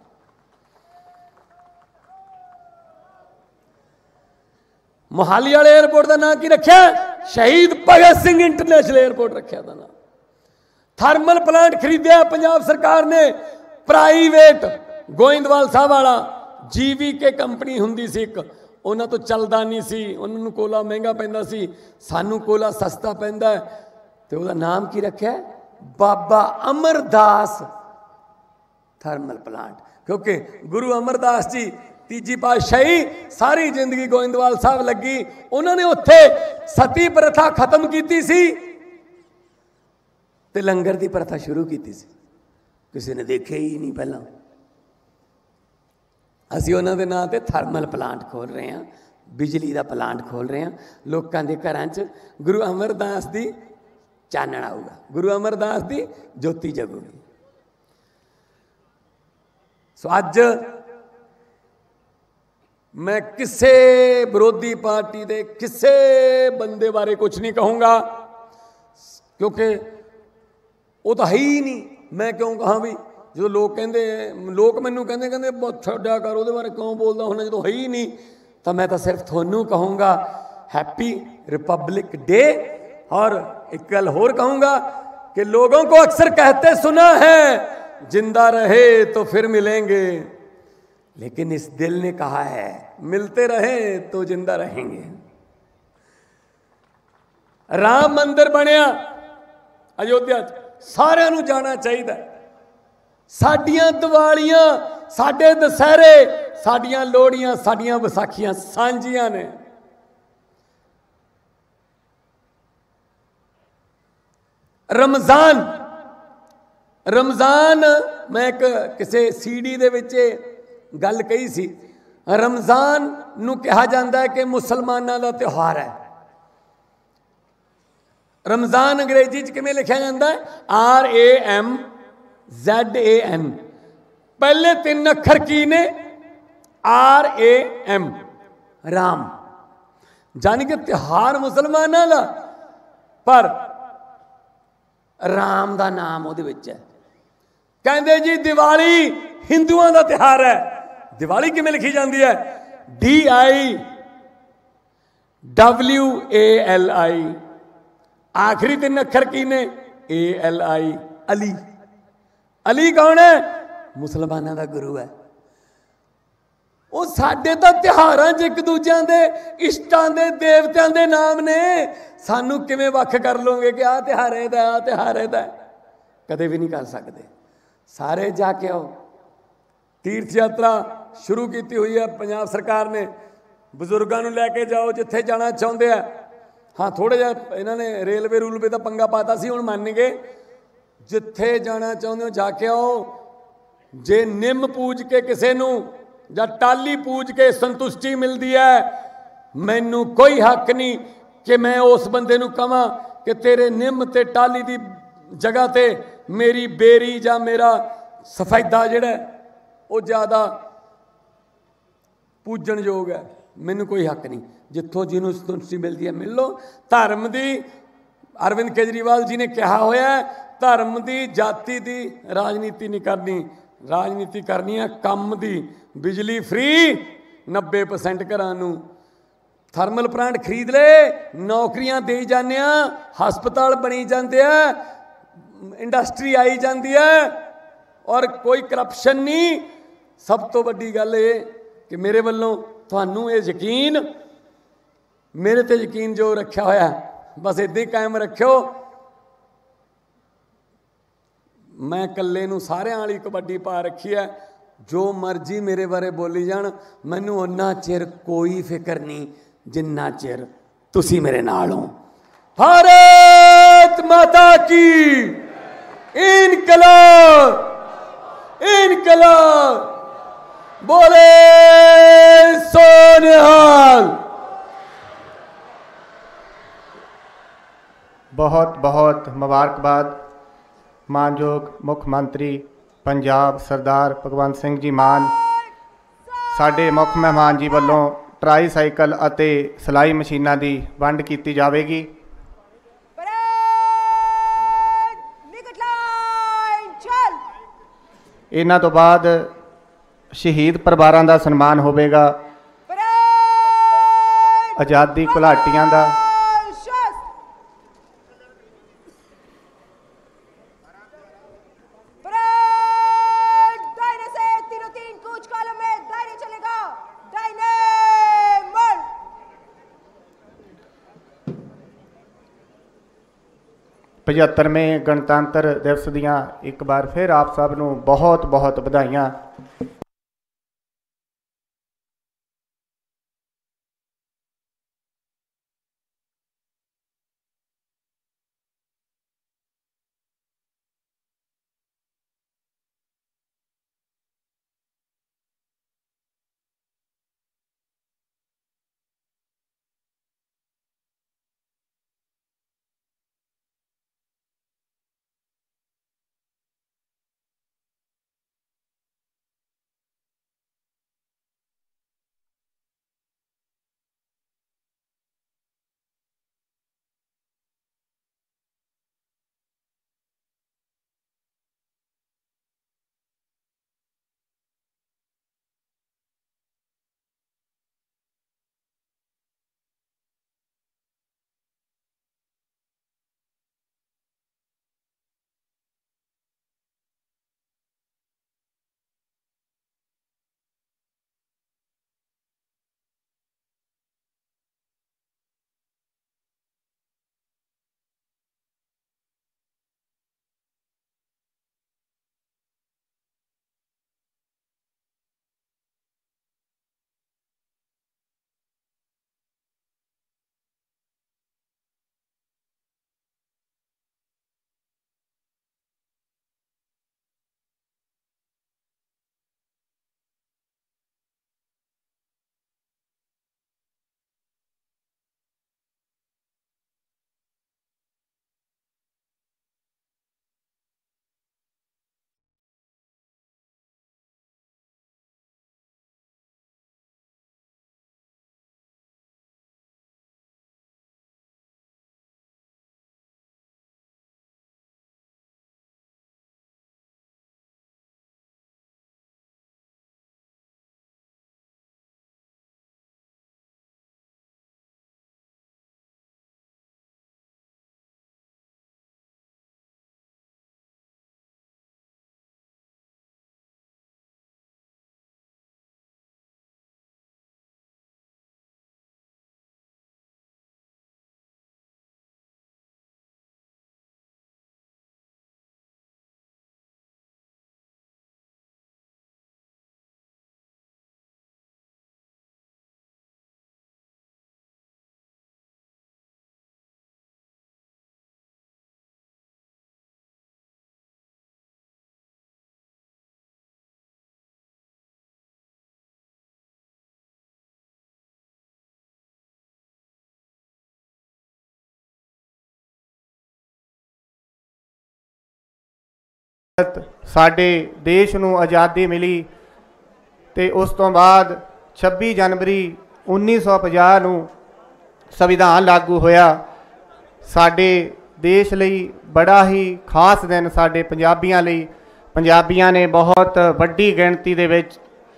मोहाली वाले एयरपोर्ट का नाम की रखा? शहीद भगत सिंह इंटरनेशनल एयरपोर्ट रखा दा नाम। थर्मल प्लांट खरीदिया पंजाब सरकार ने, प्राइवेट गोइंदवाल साहब वाला जीवी के कंपनी हुंदी सी एक, उन्हां तो चलदा नहीं सी, उन्हां नूं कोला महंगा पैंदा सी, सानू कोला सस्ता पैंदा है। ते उहदा नाम की रखा? बाबा अमरदास थर्मल प्लांट, क्योंकि गुरु अमरदास जी तीजी पातशाही सारी जिंदगी गोइंदवाल साहब लगी, उन्होंने उत्थे सती प्रथा खत्म की सी ते लंगर की प्रथा शुरू की सी। किसी ने देखे ही नहीं पहला। असी उन्होंने नाम से थर्मल प्लांट खोल रहे हैं, बिजली का प्लांट खोल रहे हैं। लोगों के घर च गुरु अमरदास की चानण आऊगा, गुरु अमरदास की ज्योति जगूगी। सो अज मैं किसी विरोधी पार्टी के किसी बंदे बारे कुछ नहीं कहूँगा, क्योंकि वो तो है ही नहीं। मैं क्यों कहा भी, जो लोग कहते लोग मैनू कहते कहते बहुत छड्या कर, वो बारे क्यों बोलता होना जो है ही नहीं। तो मैं तो सिर्फ थोनू कहूँगा हैप्पी रिपब्लिक डे। और एक गल होर कहूँगा कि लोगों को अक्सर कहते सुना है, जिंदा रहे तो फिर मिलेंगे, लेकिन इस दिल ने कहा है मिलते रहे तो जिंदा रहेंगे। राम मंदिर बनया अयोध्या, सारिਆਂ ਨੂੰ जाना चाहिए। साडियां दिवालियां, साडे दशहरे, साडियां लोहड़ियां, साडियां विसाखियां सांझियां ने। रमजान रमजान मैं एक किसी सीडी दे विच गल कही सी, रमजान नूं कहा जाता है कि मुसलमानों का त्यौहार है। रमजान अंग्रेजी च किवें लिखा जाता है? R A M Z A N. पहले तीन अखर की ने? R A M, Ram. जानी कि त्यौहार मुसलमानों का, पर राम का नाम उहदे विच है। कहते जी दिवाली हिंदुओं का त्यौहार है। दिवाली किवें लिखी जाती है? D I W A L I. आखिरी तीन अखर की ने? A L I, Ali. Ali कौन है? मुसलमानों का गुरु है। वो साडे तो त्योहारां च एक दूजिਆਂ दे इष्टां दे देवतियां दे नाम ने, सानू किवें वख कर लोगे कि आ त्यौहार दा आ त्यौहार दा? कदे भी नहीं कर सकते। सारे जाके आओ। तीर्थ यात्रा शुरू की हुई है पंजाब सरकार ने, बजुर्गों को लैके जाओ जिथे जाना चाहते हैं। हाँ थोड़ा जिहा इन्होंने रेलवे रूलवे का पंगा पाता सी, हुण मान गए। जिथे जाना चाहते हो जाके आओ। जे निम पूज के किसी नूं जां टाली पूज के संतुष्टि मिलती है, मैनू कोई हक नहीं कि मैं उस बंदे नूं कहां कि तेरे निम ते टाली की जगह ते मेरी बेरी जां मेरा सफेदा जिहड़ा वो ज़्यादा पूजन योग है। मैनू कोई हक नहीं। जिथों जिन्हों संतुष्टि मिलती है मिल लो। धर्म की अरविंद केजरीवाल जी ने कहा होया है, धर्म की जाति की राजनीति नहीं करनी, राजनीति करनी है काम की। बिजली फ्री नब्बे परसेंट घरां नूं, थर्मल प्लांट खरीद ले, नौकरियां दे जाने, हस्पताल बनी जाते हैं, इंडस्ट्री आई जाती है और कोई करप्शन नहीं। सब तो वड्डी गल ये कि मेरे वालों तुहानूं ये यकीन, मेरे ते यकीन जो रखा होया बस इदां ही कायम रखियो। मैं कल्ले नूं सारियां वाली कबड्डी पा रखी है। जो मर्जी मेरे बारे बोली जान, मैनू उन्ना चिर कोई फिक्र नहीं जिन्ना चिर तुसी मेरे नाल हो। भारत माता की इनकलाब, इनकलाब, बोले सोनिहाल। बहुत बहुत मुबारकबाद मानयोग मुख मंत्री पंजाब सरदार भगवंत सिंह जी मान, साडे मुख मेहमान जी वालों ट्राईसाइकल अते सिलाई मशीनां दी वंड की जाएगी। इन्हां तो बाद शहीद परिवारां दा सन्मान होवेगा, आज़ादी घुलाटियां दा, पचहत्तरवें गणतंत्र दिवस दियां एक बार फिर आप सब नूं बहुत बहुत बधाइयां। साडे देश नूं आज़ादी मिली ते उस तो बाद छब्बी जनवरी उन्नीस सौ पचास नूं संविधान लागू होया। साडे देश लई बड़ा ही खास दिन साडे पंजाबियां लई। पंजाबियां ने बहुत वड्डी गिणती दे विच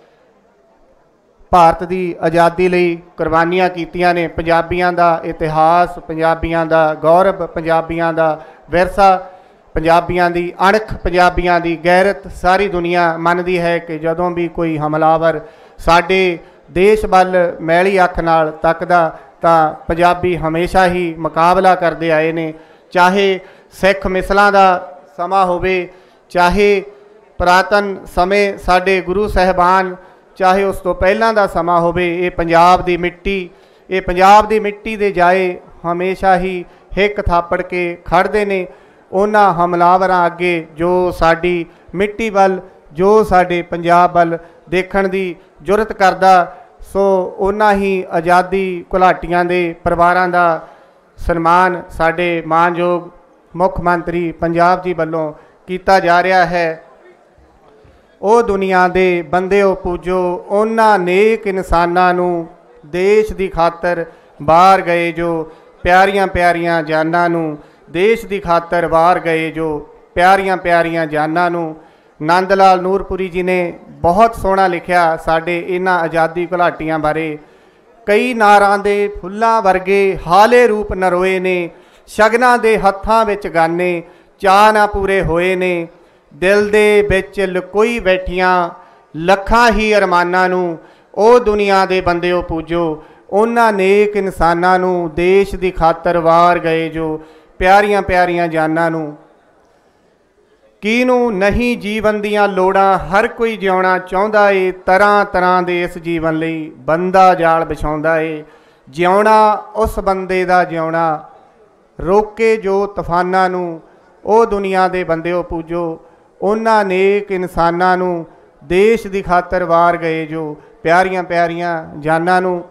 भारत की आज़ादी लई कुर्बानियां कीतियां ने। पंजाबियां दा इतिहास, पंजाबियां दा गौरव, पंजाबियां दा विरसा, पंजाबियां दी अणख, पंजाबियां दी गैरत सारी दुनिया मनदी है कि जदों भी कोई हमलावर साडे देश वल मैली अख नाल तकदा तां पंजाबी हमेशा ही मुकाबला करते आए ने। चाहे सिख मिसलां दा समा होवे, चाहे पुरातन समय साडे गुरु साहिबान, चाहे उस तो पहलां दा समा होवे, ये पंजाब दी मिट्टी, ये पंजाब दी मिट्टी दे जाए हमेशा ही हिक थापड़ के खड़दे ने। उन्हां हमलावरां अगे जो साडी मिट्टी वल, जो साडे पंजाब वल ਦੇਖਣ ਦੀ ਜੁਰਤ ਕਰਦਾ। ਸੋ ਉਹਨਾਂ ਹੀ ਆਜ਼ਾਦੀ ਘੁਲਾਟੀਆਂ ਦੇ ਪਰਿਵਾਰਾਂ ਦਾ ਸਨਮਾਨ ਸਾਡੇ ਮਾਨਯੋਗ ਮੁੱਖ ਮੰਤਰੀ ਪੰਜਾਬ ਜੀ ਵੱਲੋਂ ਕੀਤਾ ਜਾ ਰਿਹਾ ਹੈ। ਉਹ ਦੁਨੀਆ ਦੇ ਬੰਦਿਓ ਪੂਜੋ, ਉਹਨਾਂ ਨੇਕ ਇਨਸਾਨਾਂ ਨੂੰ ਦੇਸ਼ ਦੀ ਖਾਤਰ ਬਾਹਰ ਗਏ, ਜੋ ਪਿਆਰੀਆਂ ਪਿਆਰੀਆਂ ਜਾਨਾਂ ਨੂੰ ਦੇਸ਼ ਦੀ ਖਾਤਰ ਬਾਹਰ ਗਏ, ਜੋ ਪਿਆਰੀਆਂ ਪਿਆਰੀਆਂ ਜਾਨਾਂ ਨੂੰ। ਨੰਦ ਲਾਲ ਨੂਰਪੁਰੀ ਜੀ ਨੇ ਬਹੁਤ ਸੋਹਣਾ ਲਿਖਿਆ ਸਾਡੇ ਇਹਨਾਂ ਆਜ਼ਾਦੀ ਘੁਲਾਟੀਆਂ ਬਾਰੇ। ਕਈ ਨਾਰਾਂ ਦੇ ਫੁੱਲਾਂ ਵਰਗੇ ਹਾਲੇ ਰੂਪ ਨਰੋਏ ਨੇ, ਸ਼ਗਨਾਂ ਦੇ ਹੱਥਾਂ ਵਿੱਚ ਗਾਨੇ ਚਾਅ ਨਾ ਪੂਰੇ ਹੋਏ ਨੇ। ਦਿਲ ਦੇ ਵਿੱਚ ਲੁਕੋਈ ਬੈਠੀਆਂ ਲੱਖਾਂ ਹੀ ਅਰਮਾਨਾਂ ਨੂੰ, ਉਹ ਦੁਨੀਆ ਦੇ ਬੰਦਿਓ ਪੂਜੋ, ਉਹਨਾਂ ਨੇਕ ਇਨਸਾਨਾਂ ਨੂੰ ਦੇਸ਼ ਦੀ ਖਾਤਰ ਵਾਰ ਗਏ, ਜੋ ਪਿਆਰੀਆਂ ਪਿਆਰੀਆਂ ਜਾਨਾਂ ਨੂੰ। ਕਿਹਨੂੰ ਨਹੀਂ ਜੀਵਨ ਦੀਆਂ ਲੋੜਾਂ, ਹਰ ਕੋਈ ਜਿਉਣਾ ਚਾਹੁੰਦਾ ਏ, ਤਰ੍ਹਾਂ ਤਰ੍ਹਾਂ ਦੇ ਇਸ ਜੀਵਨ ਲਈ ਬੰਦਾ ਜਾਲ ਵਿਛਾਉਂਦਾ ਏ। ਜਿਉਣਾ ਉਸ ਬੰਦੇ ਦਾ ਜਿਉਣਾ, ਰੋਕੇ ਜੋ ਤੂਫਾਨਾਂ ਨੂੰ, ਉਹ ਦੁਨੀਆ ਦੇ ਬੰਦਿਓ ਪੂਜੋ, ਉਹਨਾਂ ਨੇਕ ਇਨਸਾਨਾਂ ਨੂੰ ਦੇਸ਼ ਦੀ ਖਾਤਰ ਵਾਰ ਗਏ, ਜੋ ਪਿਆਰੀਆਂ ਪਿਆਰੀਆਂ ਜਾਨਾਂ ਨੂੰ।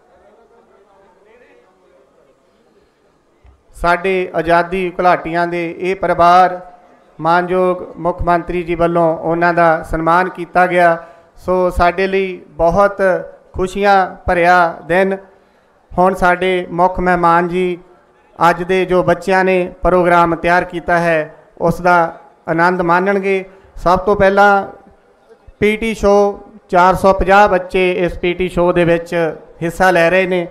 ਸਾਡੇ ਆਜ਼ਾਦੀ ਘੁਲਾਟੀਆਂ ਦੇ ਇਹ ਪਰਿਵਾਰ ਮਾਨਯੋਗ ਮੁੱਖ ਮੰਤਰੀ ਜੀ ਵੱਲੋਂ ਉਹਨਾਂ ਦਾ ਸਨਮਾਨ ਕੀਤਾ ਗਿਆ। ਸੋ ਸਾਡੇ ਲਈ ਬਹੁਤ ਖੁਸ਼ੀਆਂ ਭਰਿਆ ਦਿਨ। ਹੁਣ ਸਾਡੇ ਮੁੱਖ ਮਹਿਮਾਨ ਜੀ ਅੱਜ ਦੇ ਜੋ ਬੱਚਿਆਂ ਨੇ ਪ੍ਰੋਗਰਾਮ ਤਿਆਰ ਕੀਤਾ ਹੈ ਉਸ ਦਾ ਆਨੰਦ ਮਾਣਨਗੇ। ਸਭ ਤੋਂ ਪਹਿਲਾਂ ਪੀਟੀ ਸ਼ੋਅ, ਚਾਰ ਸੌ ਪੰਜਾਹ ਬੱਚੇ ਇਸ ਪੀਟੀ ਸ਼ੋਅ ਦੇ ਵਿੱਚ ਹਿੱਸਾ ਲੈ ਰਹੇ ਨੇ।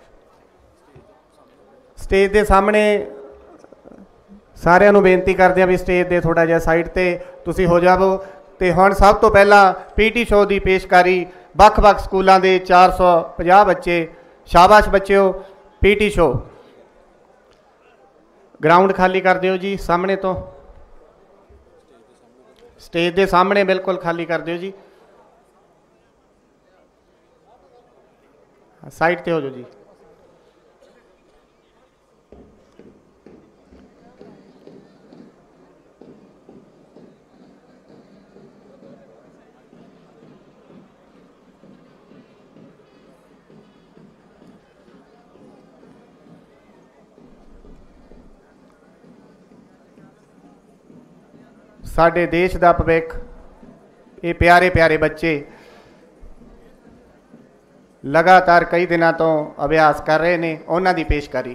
ਸਟੇਜ ਦੇ ਸਾਹਮਣੇ ਸਾਰਿਆਂ ਨੂੰ ਬੇਨਤੀ ਕਰਦੇ ਹਾਂ ਵੀ ਸਟੇਜ ਦੇ ਥੋੜ੍ਹਾ ਜਿਹਾ ਸਾਈਡ 'ਤੇ ਤੁਸੀਂ ਹੋ ਜਾਵੋ। ਅਤੇ ਹੁਣ ਸਭ ਤੋਂ ਪਹਿਲਾਂ ਪੀਟੀ ਸ਼ੋਅ ਦੀ ਪੇਸ਼ਕਾਰੀ ਵੱਖ ਵੱਖ ਸਕੂਲਾਂ ਦੇ ਚਾਰ ਸੌ ਪੰਜਾਹ ਬੱਚੇ। ਸ਼ਾਬਾਸ਼ ਬੱਚਿਓ। ਪੀਟੀ ਸ਼ੋਅ ਗਰਾਊਂਡ ਖਾਲੀ ਕਰ ਦਿਓ ਜੀ ਸਾਹਮਣੇ ਤੋਂ, ਸਟੇਜ ਦੇ ਸਾਹਮਣੇ ਬਿਲਕੁਲ ਖਾਲੀ ਕਰ ਦਿਓ ਜੀ, ਸਾਈਡ 'ਤੇ ਹੋ ਜਾਓ ਜੀ। ਸਾਡੇ ਦੇਸ਼ ਦਾ ਭਵਿੱਖ, ਇਹ ਪਿਆਰੇ ਪਿਆਰੇ ਬੱਚੇ ਲਗਾਤਾਰ ਕਈ ਦਿਨਾਂ ਤੋਂ ਅਭਿਆਸ ਕਰ ਰਹੇ ਨੇ, ਉਹਨਾਂ ਦੀ ਪੇਸ਼ਕਾਰੀ।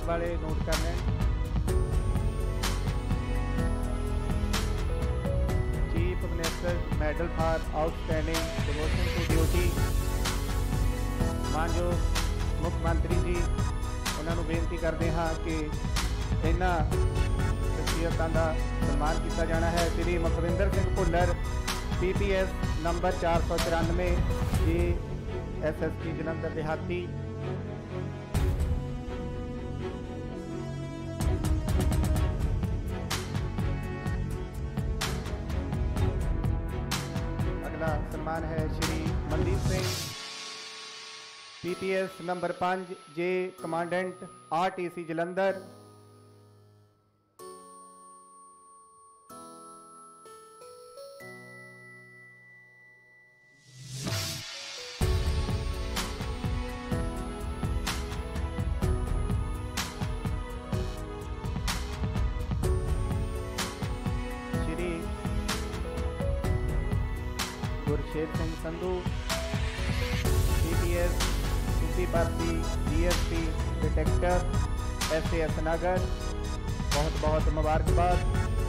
वाले नोट कर लें। Chief minister medal for outstanding devotion to duty, मानयोग मुख मंत्री जी, उन्होंने बेनती करते हाँ कि इन्हां शख्सियतां दा सम्मान किया जाना है। Shri Mukhvinder Singh Bhullar P P S number चार सौ चौरानवे जी एस एस पी जलंधर देहाती। अगला सम्मान है Shri Mandeep Singh P P S number पाँच जे commandant R T C Jalandhar. Shri Gursher Singh Sandhu C P S सूफी पारसी D S P detective S A S Nagar, बहुत बहुत मुबारकबाद।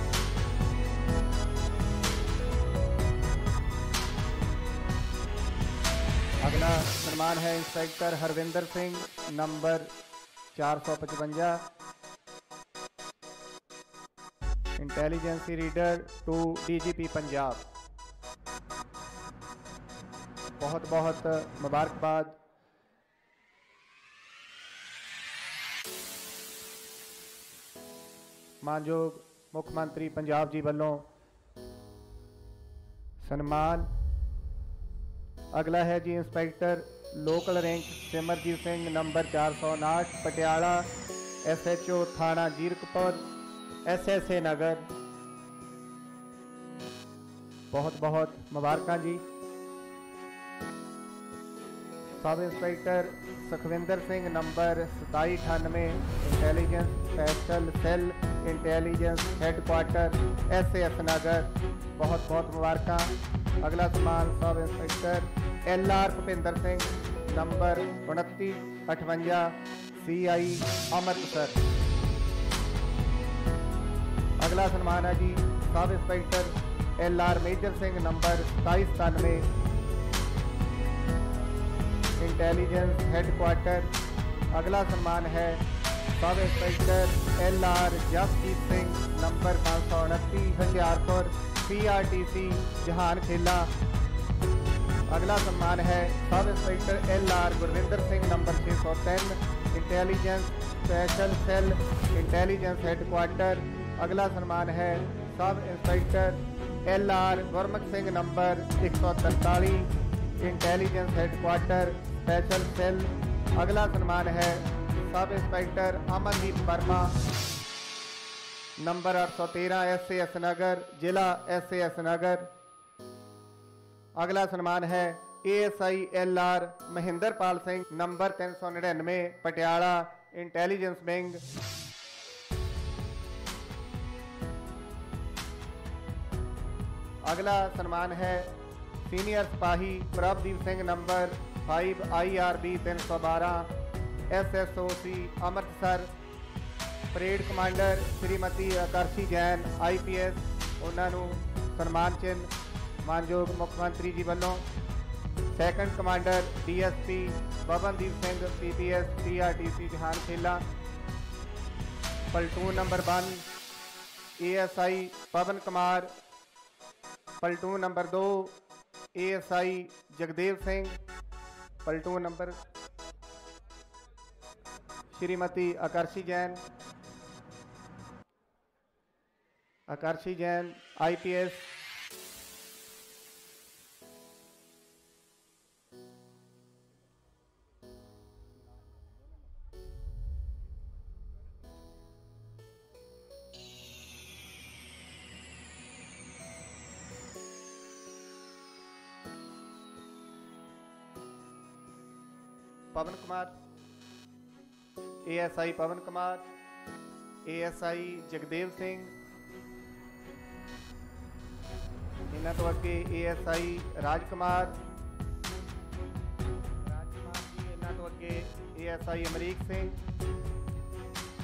अगला सम्मान है इंस्पेक्टर हरविंदर सिंह नंबर चार सौ पचवंजा, intelligence reader to D G P Punjab, बहुत बहुत मुबारकबाद। मानयोग मुख मंत्री पंजाब जी वालों सन्मान। अगला है जी inspector local rank Simarjit Singh number चार सौ उनाहठ पटियाला, एस एच ओ थाना Zirakpur S S A Nagar, बहुत बहुत मुबारक जी। Sub inspector Sukhvinder Singh number सताई अठानवे intelligence special cell intelligence headquarter S A S Nagar, बहुत बहुत मुबारक। अगला सम्मान sub inspector L R Bhupinder Singh number उनती अठवंजा सी आई अमृतसर। अगला सम्मान है जी sub inspector L R Major Singh number सताई सतानवे इंटेलिजेंस हेडक्वार्टर। अगला सम्मान है sub inspector L R Jasjit Singh number पाँच सौ उनती Hoshiarpur P R T C Jahan Khela. अगला सम्मान है sub inspector L R Gurvinder Singh number छः सौ तीन intelligence special cell intelligence headquarter. अगला सम्मान है sub inspector L R Gurmukh Singh number एक सौ तरतालीस इंटेलिजेंस हेडक्वार्टर स्पेशल सेल। अगला सम्मान है sub inspector Amandeep Verma number आठ सौ तेरह एस ए एस नगर जिला एस ए एस नगर। अगला सम्मान है A S I L R Mahendra Pal Singh number तीन सौ निन्यानवे पटियाला इंटेलिजेंस विंग। अगला सम्मान है सीनियर सिपाही Prabhdeep Singh number five I R B तीन सौ बारह S S O C Amritsar. Parade commander Shrimati Akarshi Jain I P S, उन्होंने सन्मान चिन्ह मानयोग मुख मंत्री जी वालों। Second commander D S P Pawandeep Singh P P S T R T C Jahan Khela. Platoon number one A S I Pawan Kumar. Platoon number दो A S I Jagdev Singh. Platoon number Shrimati Akarshi Jain Akarshi Jain I P S. Pawan Kumar A S I Pawan Kumar, A S I Jagdev Singh, इन्हों तो अगे A S I राजकुमार राजकुमार जी, इन्हों तो अगे A S I Amrik Singh,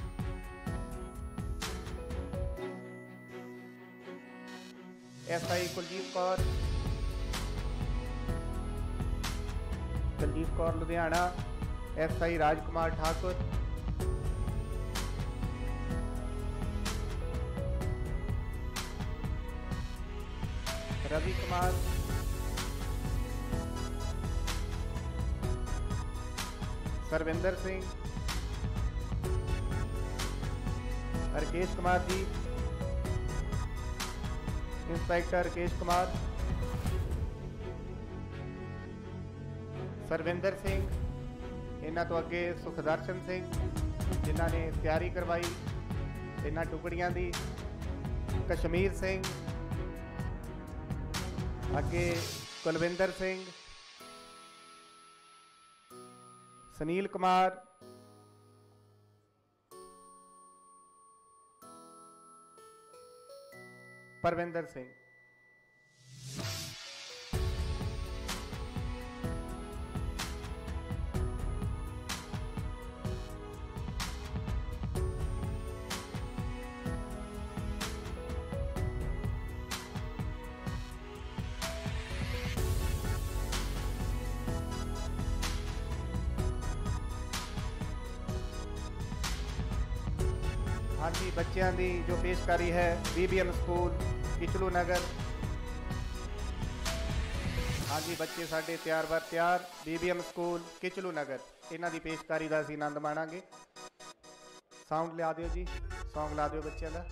S I Kuljeet Kaur Kuljeet Kaur Ludhiana, S I Rajkumar Thakur, Ravi Kumar, Sarvinder Singh, Rakesh Kumar ji, inspector Rakesh Kumar, Sarvinder Singh, इन्हां तो अगे सुखदर्शन सिंह जिन्हां ने तैयारी करवाई इन्हां टुकड़ियां दी, कश्मीर सिंह, अगे कुलविंदर सिंह, सुनील कुमार, परविंदर सिंह। हाँ जी, बच्चों की जो पेशकारी है B B M school Kichlu Nagar. हाँ जी, बच्चे साढ़े तैयार बर तैयार B B M school Kichlu Nagar, इन्हों की पेशकारी का असीं आनंद माणांगे। साउंड ला दिओ जी, सॉन्ग ला दिओ बच्चों का।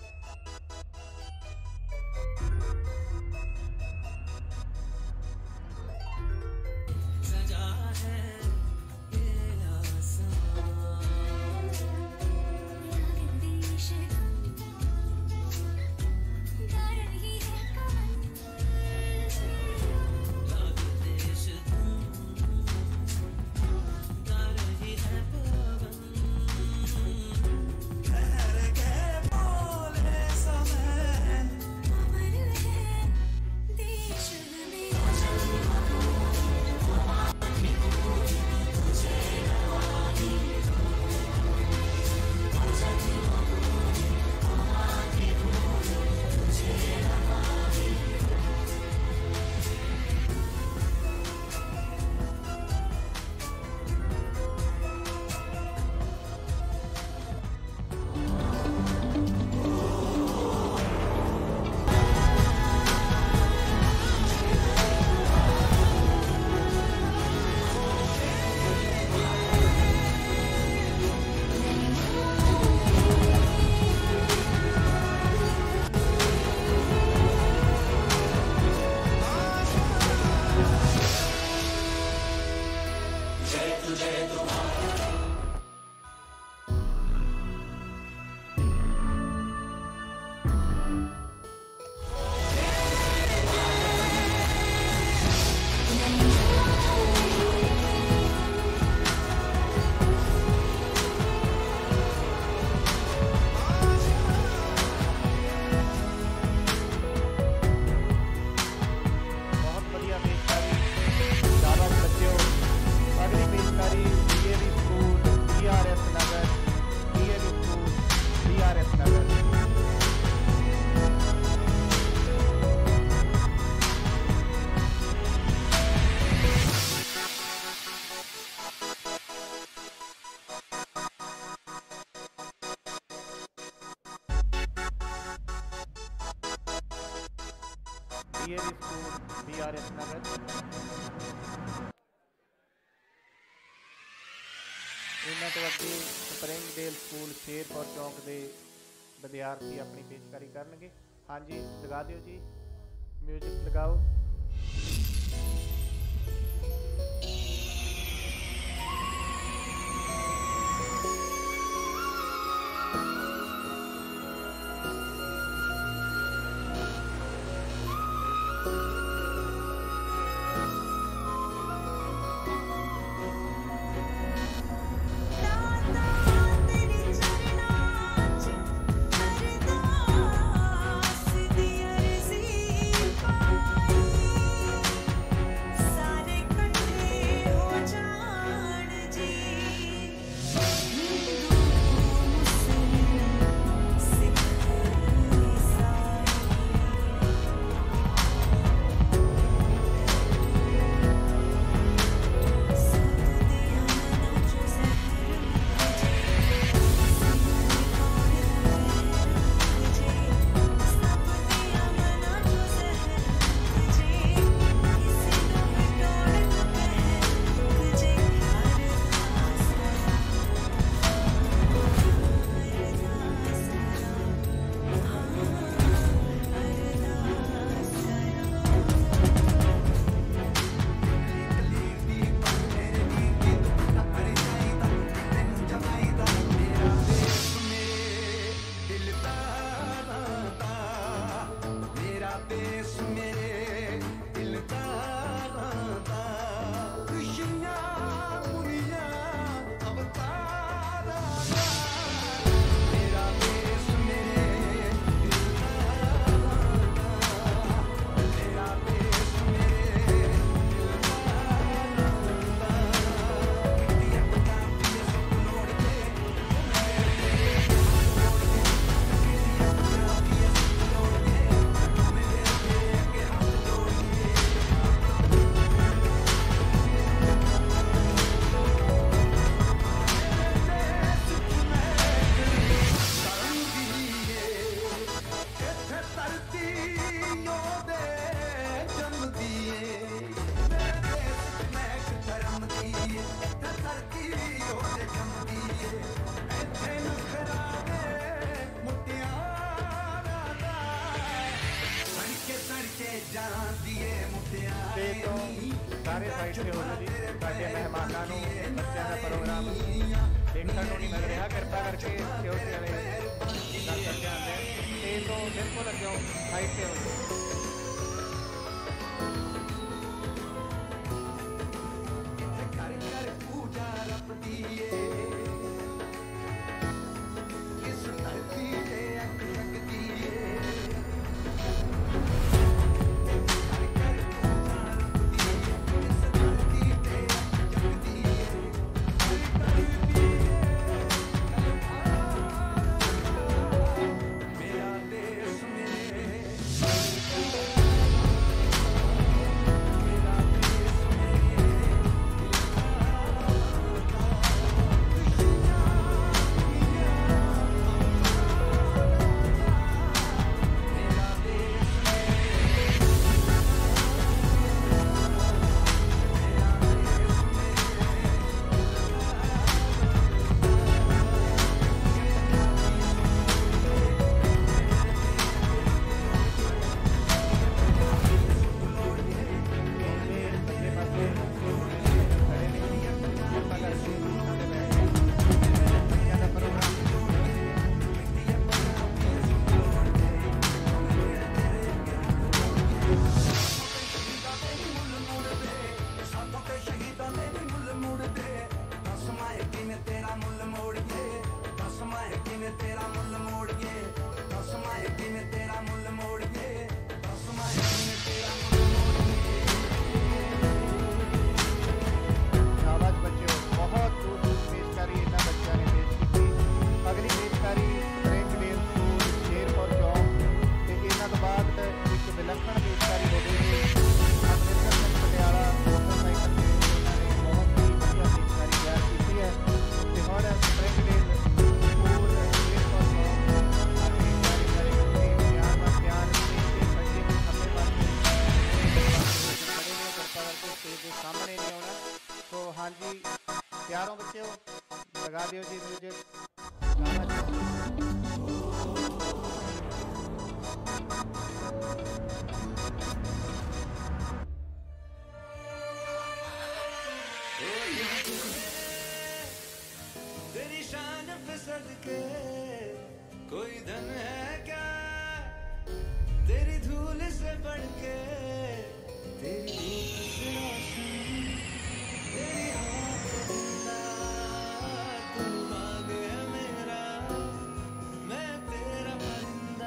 D A V school B R S Nagar. इन्हों तो अगे स्प्रिंगडेल स्कूल शेरपुर चौक के विद्यार्थी अपनी पेशकारी करनगे। हाँ जी, लगा दिओ जी, म्यूजिक लगाओ। Bye. ਸਾਈਡ ਤੇ ਹੋ ਜਾਓ ਜੀ। ਸਾਡੇ ਮਹਿਮਾਨਾਂ ਨੂੰ ਬੱਚਿਆਂ ਦਾ ਪ੍ਰੋਗਰਾਮ ਦੇਖਣ ਨੂੰ ਨਹੀਂ ਮਿਲ ਰਿਹਾ, ਕਿਰਪਾ ਕਰਕੇ ਸਿਕਿਉਰਿਟੀ ਵਾਲੇ ਗੱਲ ਦਾ ਧਿਆਨ ਦੇਣ। ਸਟੇਜ ਤੋਂ ਬਿਲਕੁਲ ਅੱਗੇ ਸਾਈਡ ਤੇ ਹੋ ਜਾਓ। प्यारों बच्चों लगा दियो जी म्यूजिक। तेरी शान पे सदके कोई धन है क्या, तेरी धूल से बढ़ के तेरी धूल से रोशन, तेरी आँख जिंदा तू बाग है मेरा, मैं तेरा परिंदा।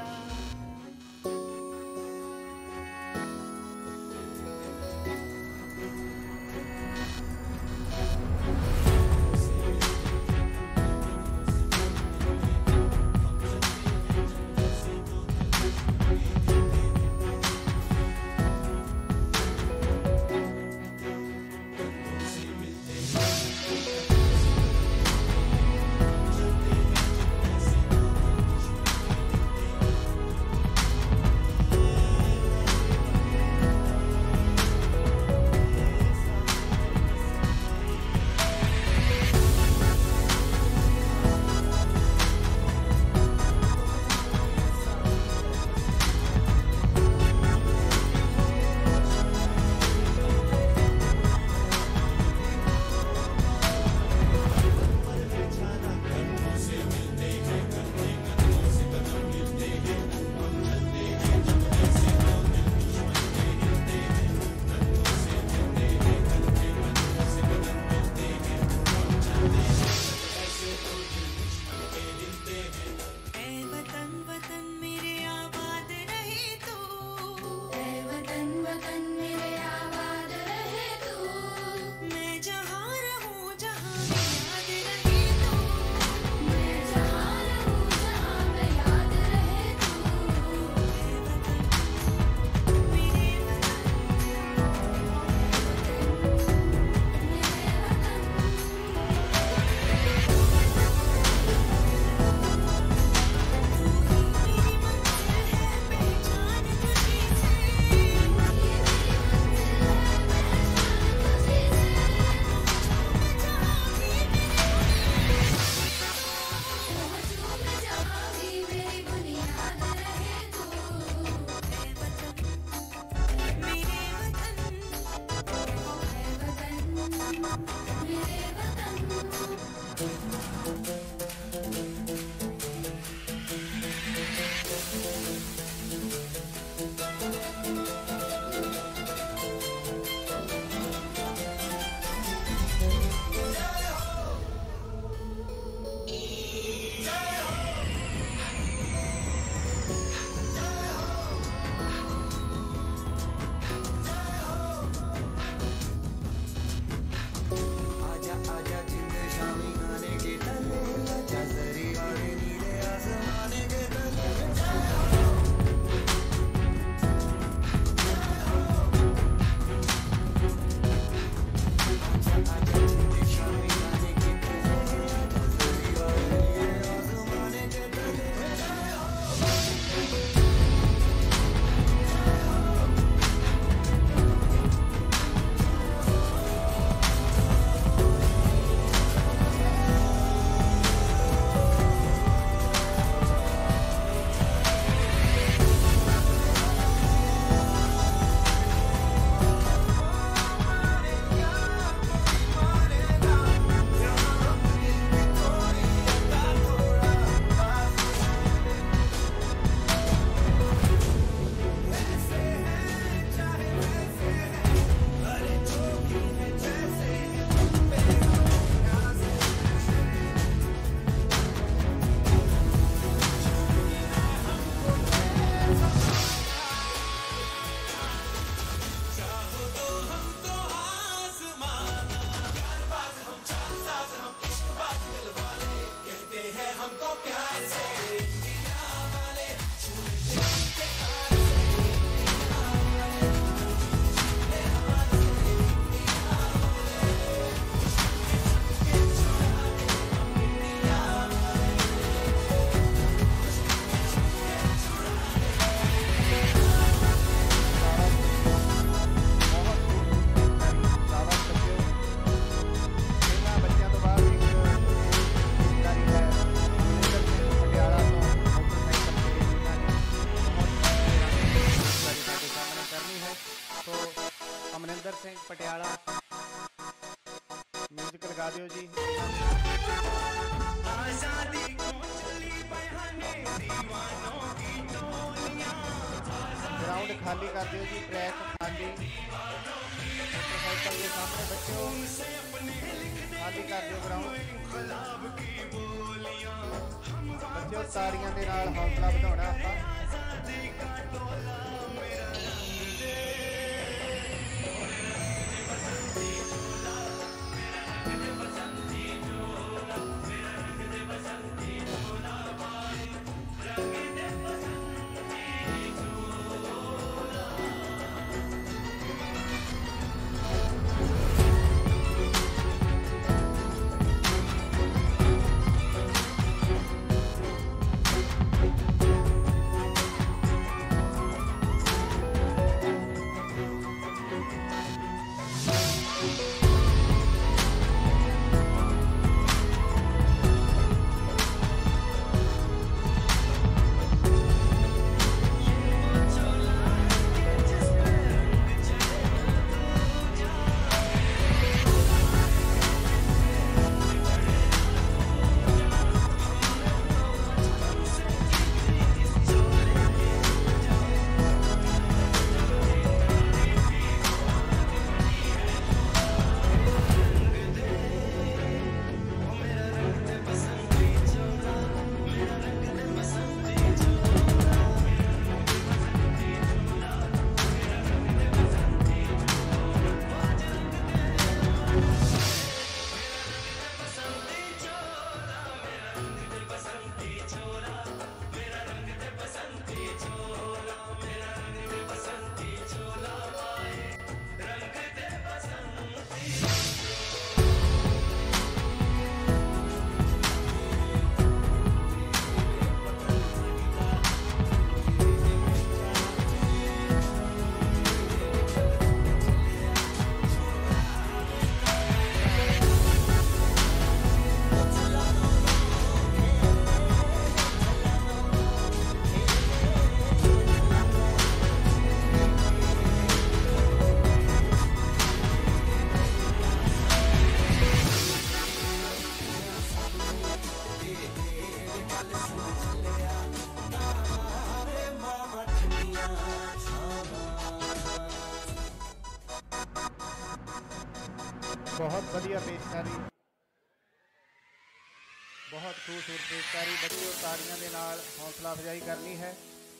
खाली कर दियो जी, ट्रैक खाली। मोटरसाइकिल के सामने बच्चों खाली कर दियो ग्राउंड। बच्चों ताड़ियां दे नाल हौसला बढ़ाउणा आपां। बहुत बढ़िया पेशकारी, बहुत खूबसूरत पेशकारी। बच्चों ताड़ियां दे नाल हौसला अफजाई करनी है।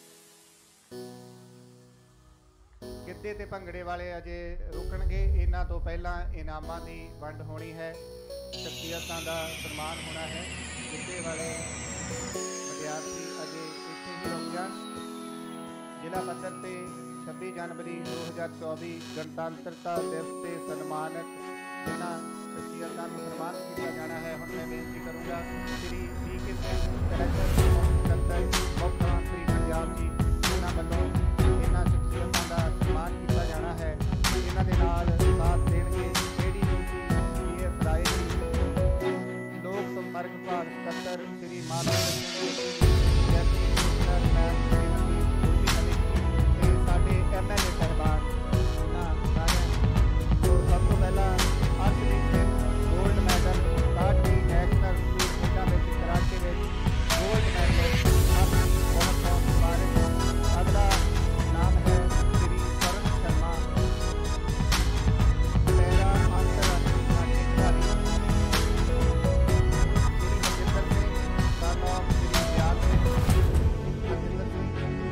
गिद्धे ते भंगड़े वाले अजे रुकणगे, इन्हां तो पहला इनामां दी वंड होनी है, शख्सियतां दा सन्मान होना है। गिद्धे वाले विद्यार्थी अजे इत्थे ही रुक जाण। जिला पद्धर ते छब्बी जनवरी दो हज़ार चौबीस गणतंत्रता दिवस से सन्मानित जिन्हां शख्सियतां नूं सन्मान किया जाना है। हुण मैं बेनती करूँगा श्री वी के सिंह डायरैक्टर सकੱਤਰ मुख्य मंत्री पंजाब जी, उन्हां वल्लों इन्हां शख्सियतां दा सन्मान किया जाना है। इन्हां दे नाल साथ देणगे KD G S Rai ji, लोक संपर्क विभाग सकੱਤਰ श्री माधव जैसी मैम एम एल ए साहबान। तो सब तो पहला अर्शदीप सिंह गोल्ड मैडल काटी नैशनल स्कूल खेलों में कराटे में गोल्ड मैडल, आपकी बहुत बहुत मुबारक। अगला नाम है श्री करण शर्मा, पैरा अंतर्राष्ट्रीय काटे खिलाड़ी। Shri Harjinder Singh son of Shri Dayal Harjinder Singh.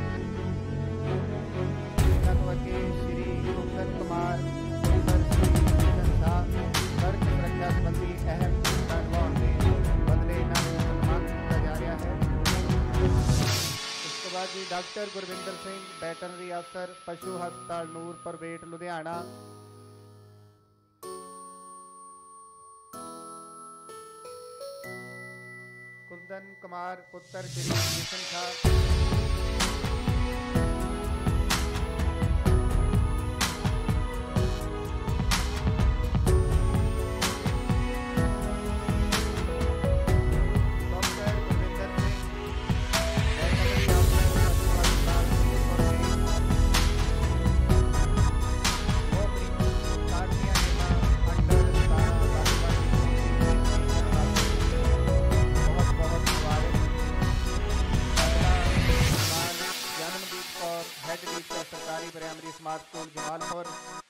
के श्री कुंदन कुमार श्री शाह सड़क सुरक्षा संबंधी अहम भूमिका निभाने बदले सम्मान किया जा रहा है। उसके बाद जी डॉक्टर गुरविंदर सिंह वैटरनरी अफसर पशु हस्पताल नूरपुर वेट लुधियाना। कुंदन कुमार पुत्र श्री किशन शाह। समाज school Jamalpur.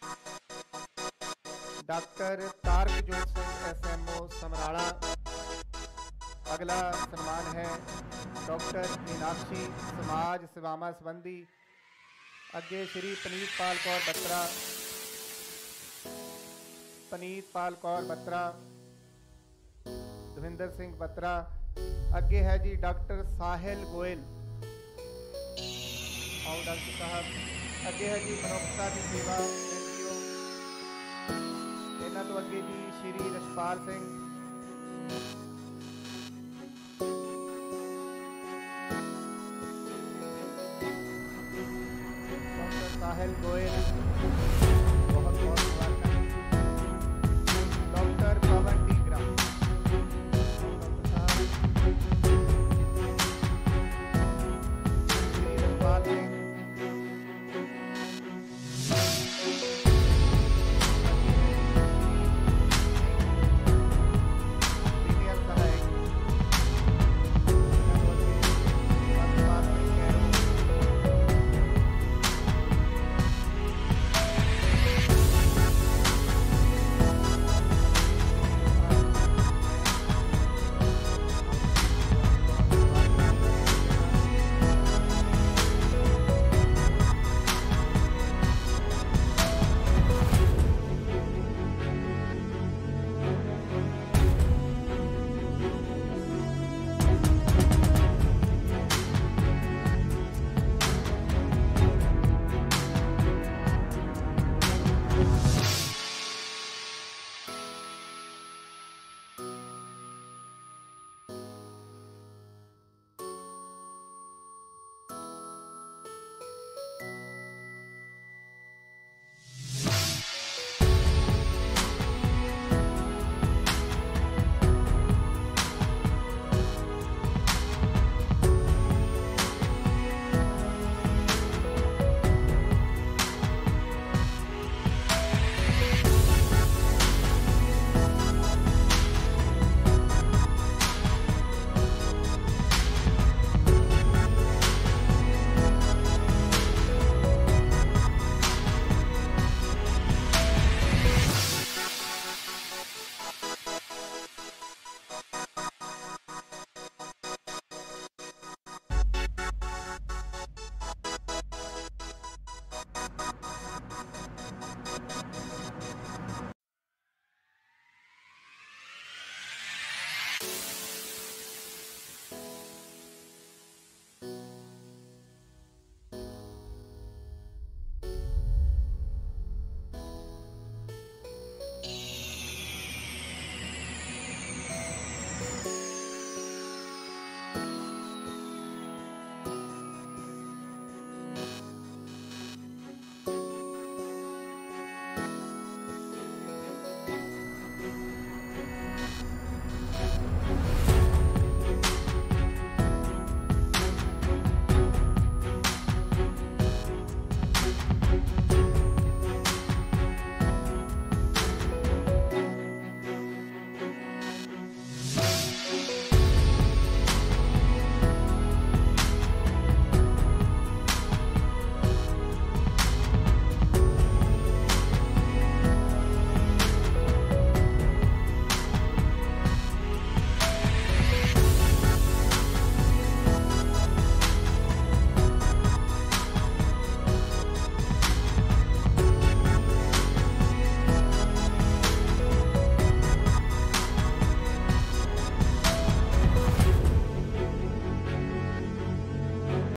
Doctor Tarakjot Singh S M O Samrala. अगला सम्मान है डॉक्टर मीनाक्षी समाज सेवावां संबंधी। अगे श्री पनीतपाल कौर बत्रा, पनीतपाल कौर बत्रा, दविंदर सिंह बत्रा। अगे है जी डॉक्टर साहिल गोयल। आओ डॉक्टर साहब। अगे है जी मनुष्यता की सेवा एनजीओ। इन्हां तो अगे जी श्री रछपाल सिंह, डॉक्टर साहिल गोयल।